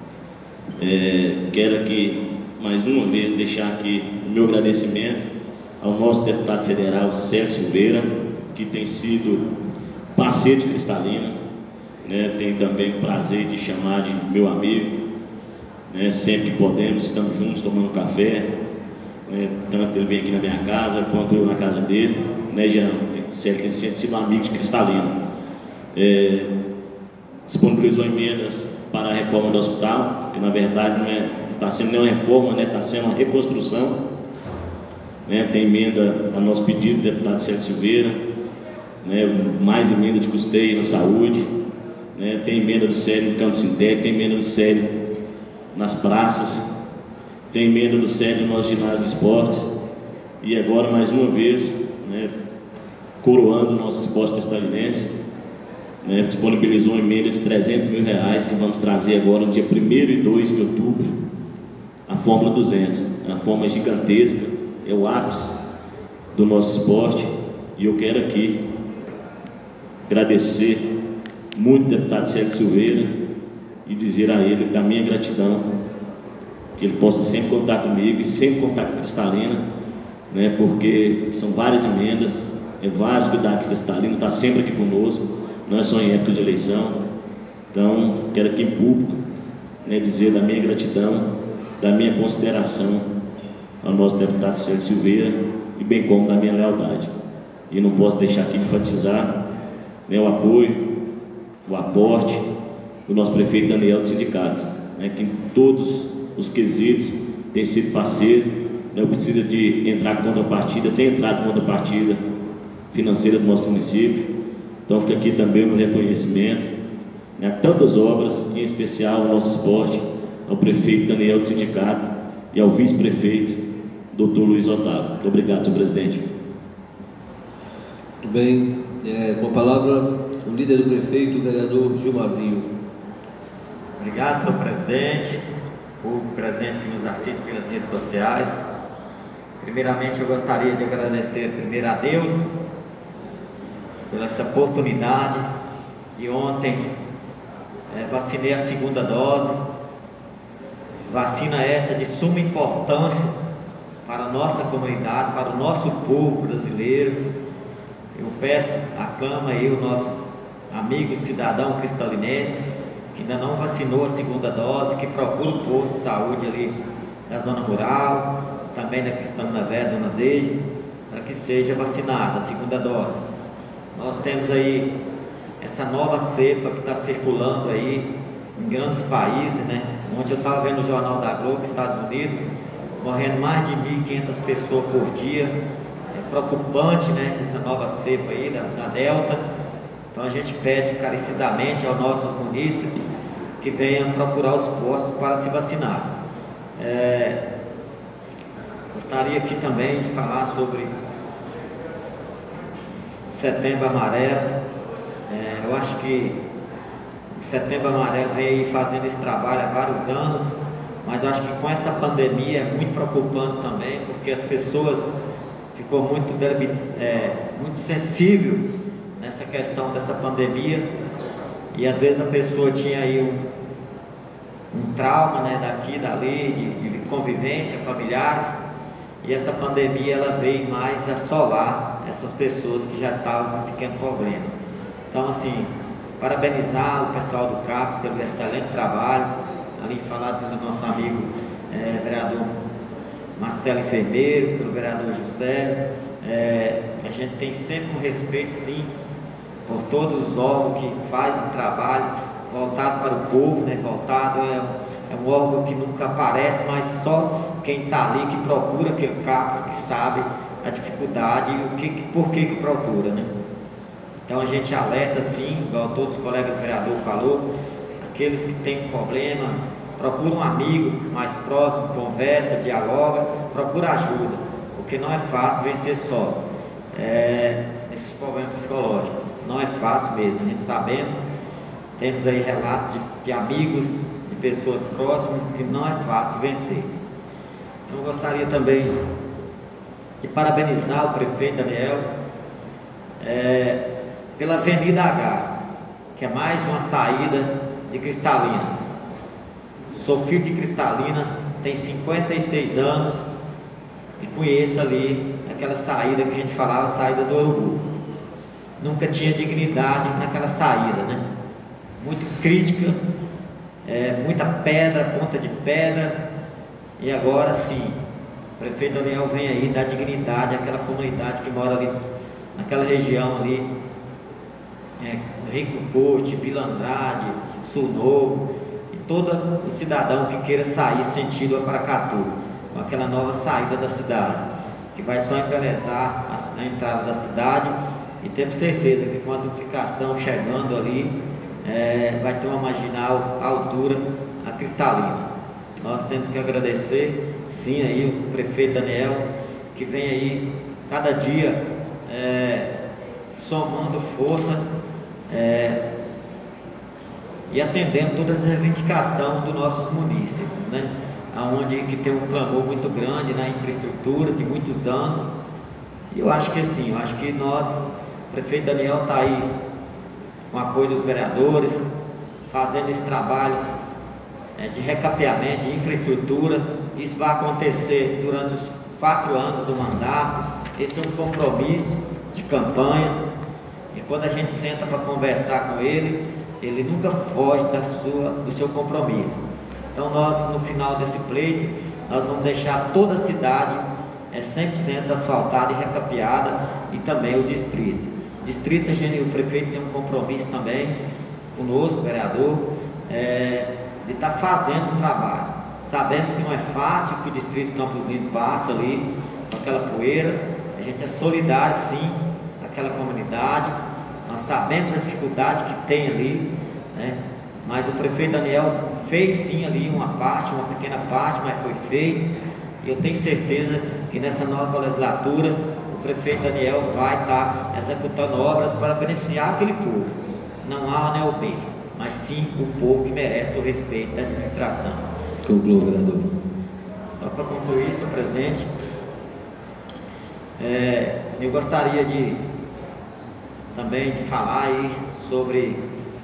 É, quero aqui, mais uma vez, deixar aqui o meu agradecimento ao nosso deputado federal Sérgio Silveira, que tem sido parceiro de Cristalina, né? Tenho também o prazer de chamar de meu amigo, né? Sempre que podemos, estamos juntos tomando café, né? Tanto ele vem aqui na minha casa, quanto eu na casa dele, né, Jean? Sérgio tem sempre sido um amigo de Cristalina. É, disponibilizou emendas para a reforma do hospital, que na verdade não está sendo nenhuma reforma, está, né, sendo uma reconstrução, né? Tem emenda a nosso pedido, deputado Sérgio Silveira, né? Mais emenda de custeio na saúde, né? Tem emenda do Célio no campo sintético, tem emenda do Célio nas praças, tem emenda do Célio no nosso ginásio de esportes, e agora mais uma vez, né, coroando o nosso esporte cristalinense, né, disponibilizou uma emenda de trezentos mil reais que vamos trazer agora no dia primeiro e dois de outubro, a Fórmula duzentos, a forma gigantesca, é o ápice do nosso esporte, e eu quero aqui agradecer muito o deputado Sérgio Silveira e dizer a ele da minha gratidão, que ele possa sempre contar comigo e sempre contar com a Cristalina, né, porque são várias emendas, é vários cuidados que a Cristalina está sempre aqui conosco, não é só em época de eleição. Então, quero aqui em público, né, dizer da minha gratidão, da minha consideração ao nosso deputado Sérgio Silveira, e bem como da minha lealdade. E não posso deixar aqui de enfatizar, né, o apoio, o aporte do nosso prefeito Daniel do sindicato, né, que em todos os quesitos tem sido parceiro, né, precisa de entrar com contrapartida, tem entrado com contrapartida financeira do nosso município. Então fica aqui também o meu reconhecimento, né, a tantas obras, em especial ao nosso esporte, ao prefeito Daniel do sindicato e ao vice-prefeito doutor Luiz Otávio. Muito obrigado, senhor presidente. Muito bem, é, com a palavra o líder do prefeito, o vereador Gilmarzinho. Obrigado, senhor presidente, o presente que nos assiste pelas redes sociais. Primeiramente, eu gostaria de agradecer primeiro a Deus pela essa oportunidade. E ontem é, vacinei a segunda dose, vacina essa de suma importância para a nossa comunidade, para o nosso povo brasileiro. Eu peço à Câmara e os nossos amigos cidadãos cristalinenses que ainda não vacinou a segunda dose, que procura o posto de saúde ali da zona rural, também da Cristalina Velha, Dona Deide, para que seja vacinada a segunda dose. Nós temos aí essa nova cepa que está circulando aí em grandes países, né? Ontem eu estava vendo o Jornal da Globo, Estados Unidos, morrendo mais de mil e quinhentas pessoas por dia. É preocupante, né? Essa nova cepa aí da, da Delta. Então a gente pede encarecidamente aos nossos munícipes que venham procurar os postos para se vacinar. É, gostaria aqui também de falar sobre Setembro Amarelo. É, eu acho que o Setembro Amarelo vem aí fazendo esse trabalho há vários anos, mas eu acho que com essa pandemia é muito preocupante também, porque as pessoas ficou muito, é, muito sensível nessa questão dessa pandemia, e às vezes a pessoa tinha aí um, um trauma, né, daqui, dali, de, de convivência familiares, e essa pandemia ela veio mais assolar essas pessoas que já estavam com pequeno problema. Então, assim, parabenizar o pessoal do C A P pelo excelente trabalho, ali falado pelo nosso amigo é, vereador Marcelo Enfermeiro, pelo vereador José. É, a gente tem sempre um respeito, sim, por todos os órgãos que fazem um trabalho voltado para o povo, né? Voltado é, é um órgão que nunca aparece, mas só quem está ali que procura aquele caso, que sabe a dificuldade e o que, por que que procura, né? Então a gente alerta, sim, igual todos os colegas vereadores falou, aqueles que têm problema procura um amigo mais próximo, conversa, dialoga, procura ajuda, porque não é fácil vencer só é, esses problemas psicológicos, não é fácil mesmo, a gente sabendo, temos aí relatos de, de amigos, de pessoas próximas, que não é fácil vencer. Eu gostaria também de parabenizar o prefeito Daniel é, pela Avenida H, que é mais uma saída de Cristalina. Sou filho de Cristalina, tenho cinquenta e seis anos e conheço ali aquela saída que a gente falava, saída do Urubu. Nunca tinha dignidade naquela saída, né? Muito crítica, é, muita pedra, ponta de pedra, e agora sim, o prefeito Daniel vem aí dar dignidade àquela comunidade que mora ali, naquela região ali, é, Rico Corte, Vila Andrade, Sul Novo, e todo o cidadão que queira sair sentido a Paracatu, com aquela nova saída da cidade, que vai só embelezar a, a entrada da cidade, e temos certeza que com a duplicação chegando ali, é, vai ter uma marginal à altura, a Cristalina. Nós temos que agradecer, sim, aí o prefeito Daniel, que vem aí cada dia é, somando força é, e atendendo todas as reivindicações dos nossos munícipes, né? Onde que tem um clamor muito grande na infraestrutura de muitos anos. E eu acho que assim, eu acho que nós, o prefeito Daniel está aí com o apoio dos vereadores, fazendo esse trabalho é, de recapeamento, de infraestrutura. Isso vai acontecer durante os quatro anos do mandato. Esse é um compromisso de campanha, e quando a gente senta para conversar com ele, ele nunca foge da sua, do seu compromisso. Então nós, no final desse pleito, nós vamos deixar toda a cidade é, cem por cento asfaltada e recapeada, e também o distrito. O distrito, a gente, o prefeito tem um compromisso também conosco, vereador, é, de estar tá fazendo o trabalho. Sabemos que não é fácil, que o distrito Campo Lindo passa ali, com aquela poeira. A gente é solidário, sim, com aquela comunidade. Nós sabemos a dificuldade que tem ali, né? Mas o prefeito Daniel fez sim ali uma parte, uma pequena parte, mas foi feito. E eu tenho certeza que nessa nova legislatura o prefeito Daniel vai estar executando obras para beneficiar aquele povo. Não há anel B, mas sim o povo que merece o respeito da administração. Conclua, vereador. Só para concluir, senhor presidente, é, eu gostaria de também de falar aí sobre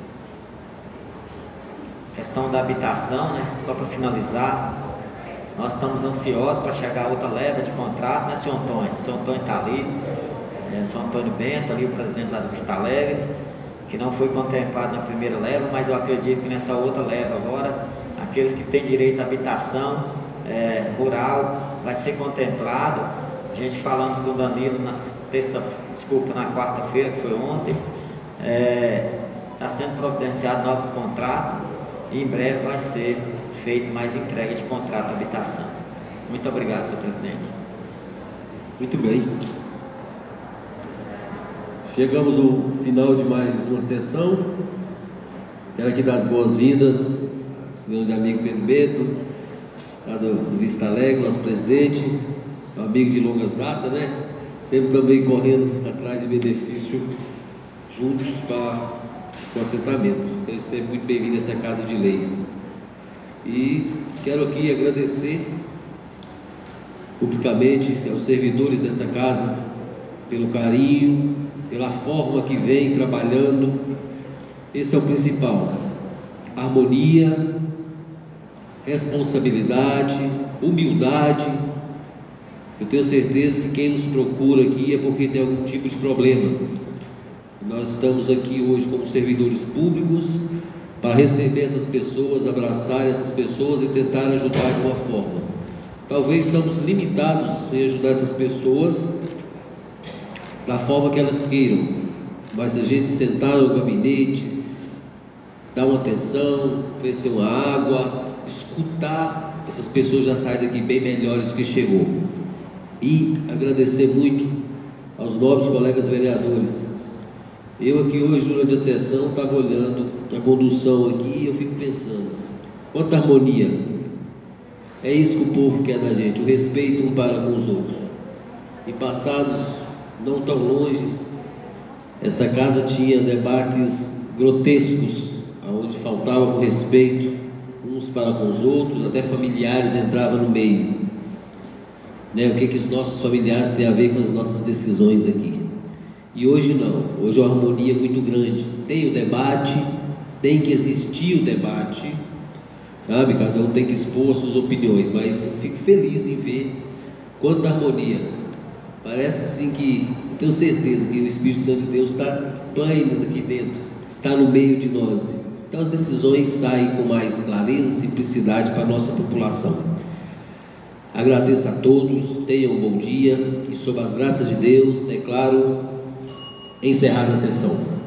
a questão da habitação, né? Só para finalizar, nós estamos ansiosos para chegar a outra leva de contrato, né, senhor Antônio? O senhor Antônio está ali, é, senhor Antônio Bento, ali o presidente lá do Vista Alegre, que não foi contemplado na primeira leva, mas eu acredito que nessa outra leva agora, aqueles que têm direito à habitação é, rural, vai ser contemplado. A gente falamos com o Danilo na terça, desculpa, na quarta-feira, que foi ontem, está é, sendo providenciado novos contratos, e em breve vai ser feito mais entrega de contrato de habitação. Muito obrigado, senhor presidente. Muito bem. Chegamos ao final de mais uma sessão. Quero aqui dar as boas-vindas ao grande amigo Pedro Bento, lá do, do Vista Alegre, nosso presidente, um amigo de longas datas, né? Sempre também correndo atrás de benefício juntos para o assentamento. Seja sempre muito bem-vindo a essa Casa de Leis. E quero aqui agradecer publicamente aos servidores dessa casa pelo carinho, pela forma que vem trabalhando. Esse é o principal: harmonia, responsabilidade, humildade. Eu tenho certeza que quem nos procura aqui é porque tem algum tipo de problema. Nós estamos aqui hoje como servidores públicos para receber essas pessoas, abraçar essas pessoas e tentar ajudar de uma forma. Talvez estamos limitados em ajudar essas pessoas da forma que elas queiram, mas se a gente sentar no gabinete, dar uma atenção, oferecer uma água, escutar, essas pessoas já saem daqui bem melhores do que chegou. E agradecer muito aos nobres colegas vereadores. Eu aqui hoje, durante a sessão, estava olhando a condução aqui e eu fico pensando, quanta harmonia. É isso que o povo quer da gente, o respeito um para com os outros. E passados não tão longes, essa casa tinha debates grotescos, onde faltava o respeito uns para com os outros, até familiares entravam no meio. Né? O que, que os nossos familiares têm a ver com as nossas decisões aqui? E hoje não, hoje é uma harmonia muito grande. Tem o debate, tem que existir o debate, sabe? Cada um tem que expor suas opiniões, mas eu fico feliz em ver quanta harmonia. Parece assim que, tenho certeza que o Espírito Santo de Deus está pleno aqui dentro, está no meio de nós. Então as decisões saem com mais clareza e simplicidade para a nossa população. Agradeço a todos, tenham um bom dia e sob as graças de Deus declaro encerrada a sessão.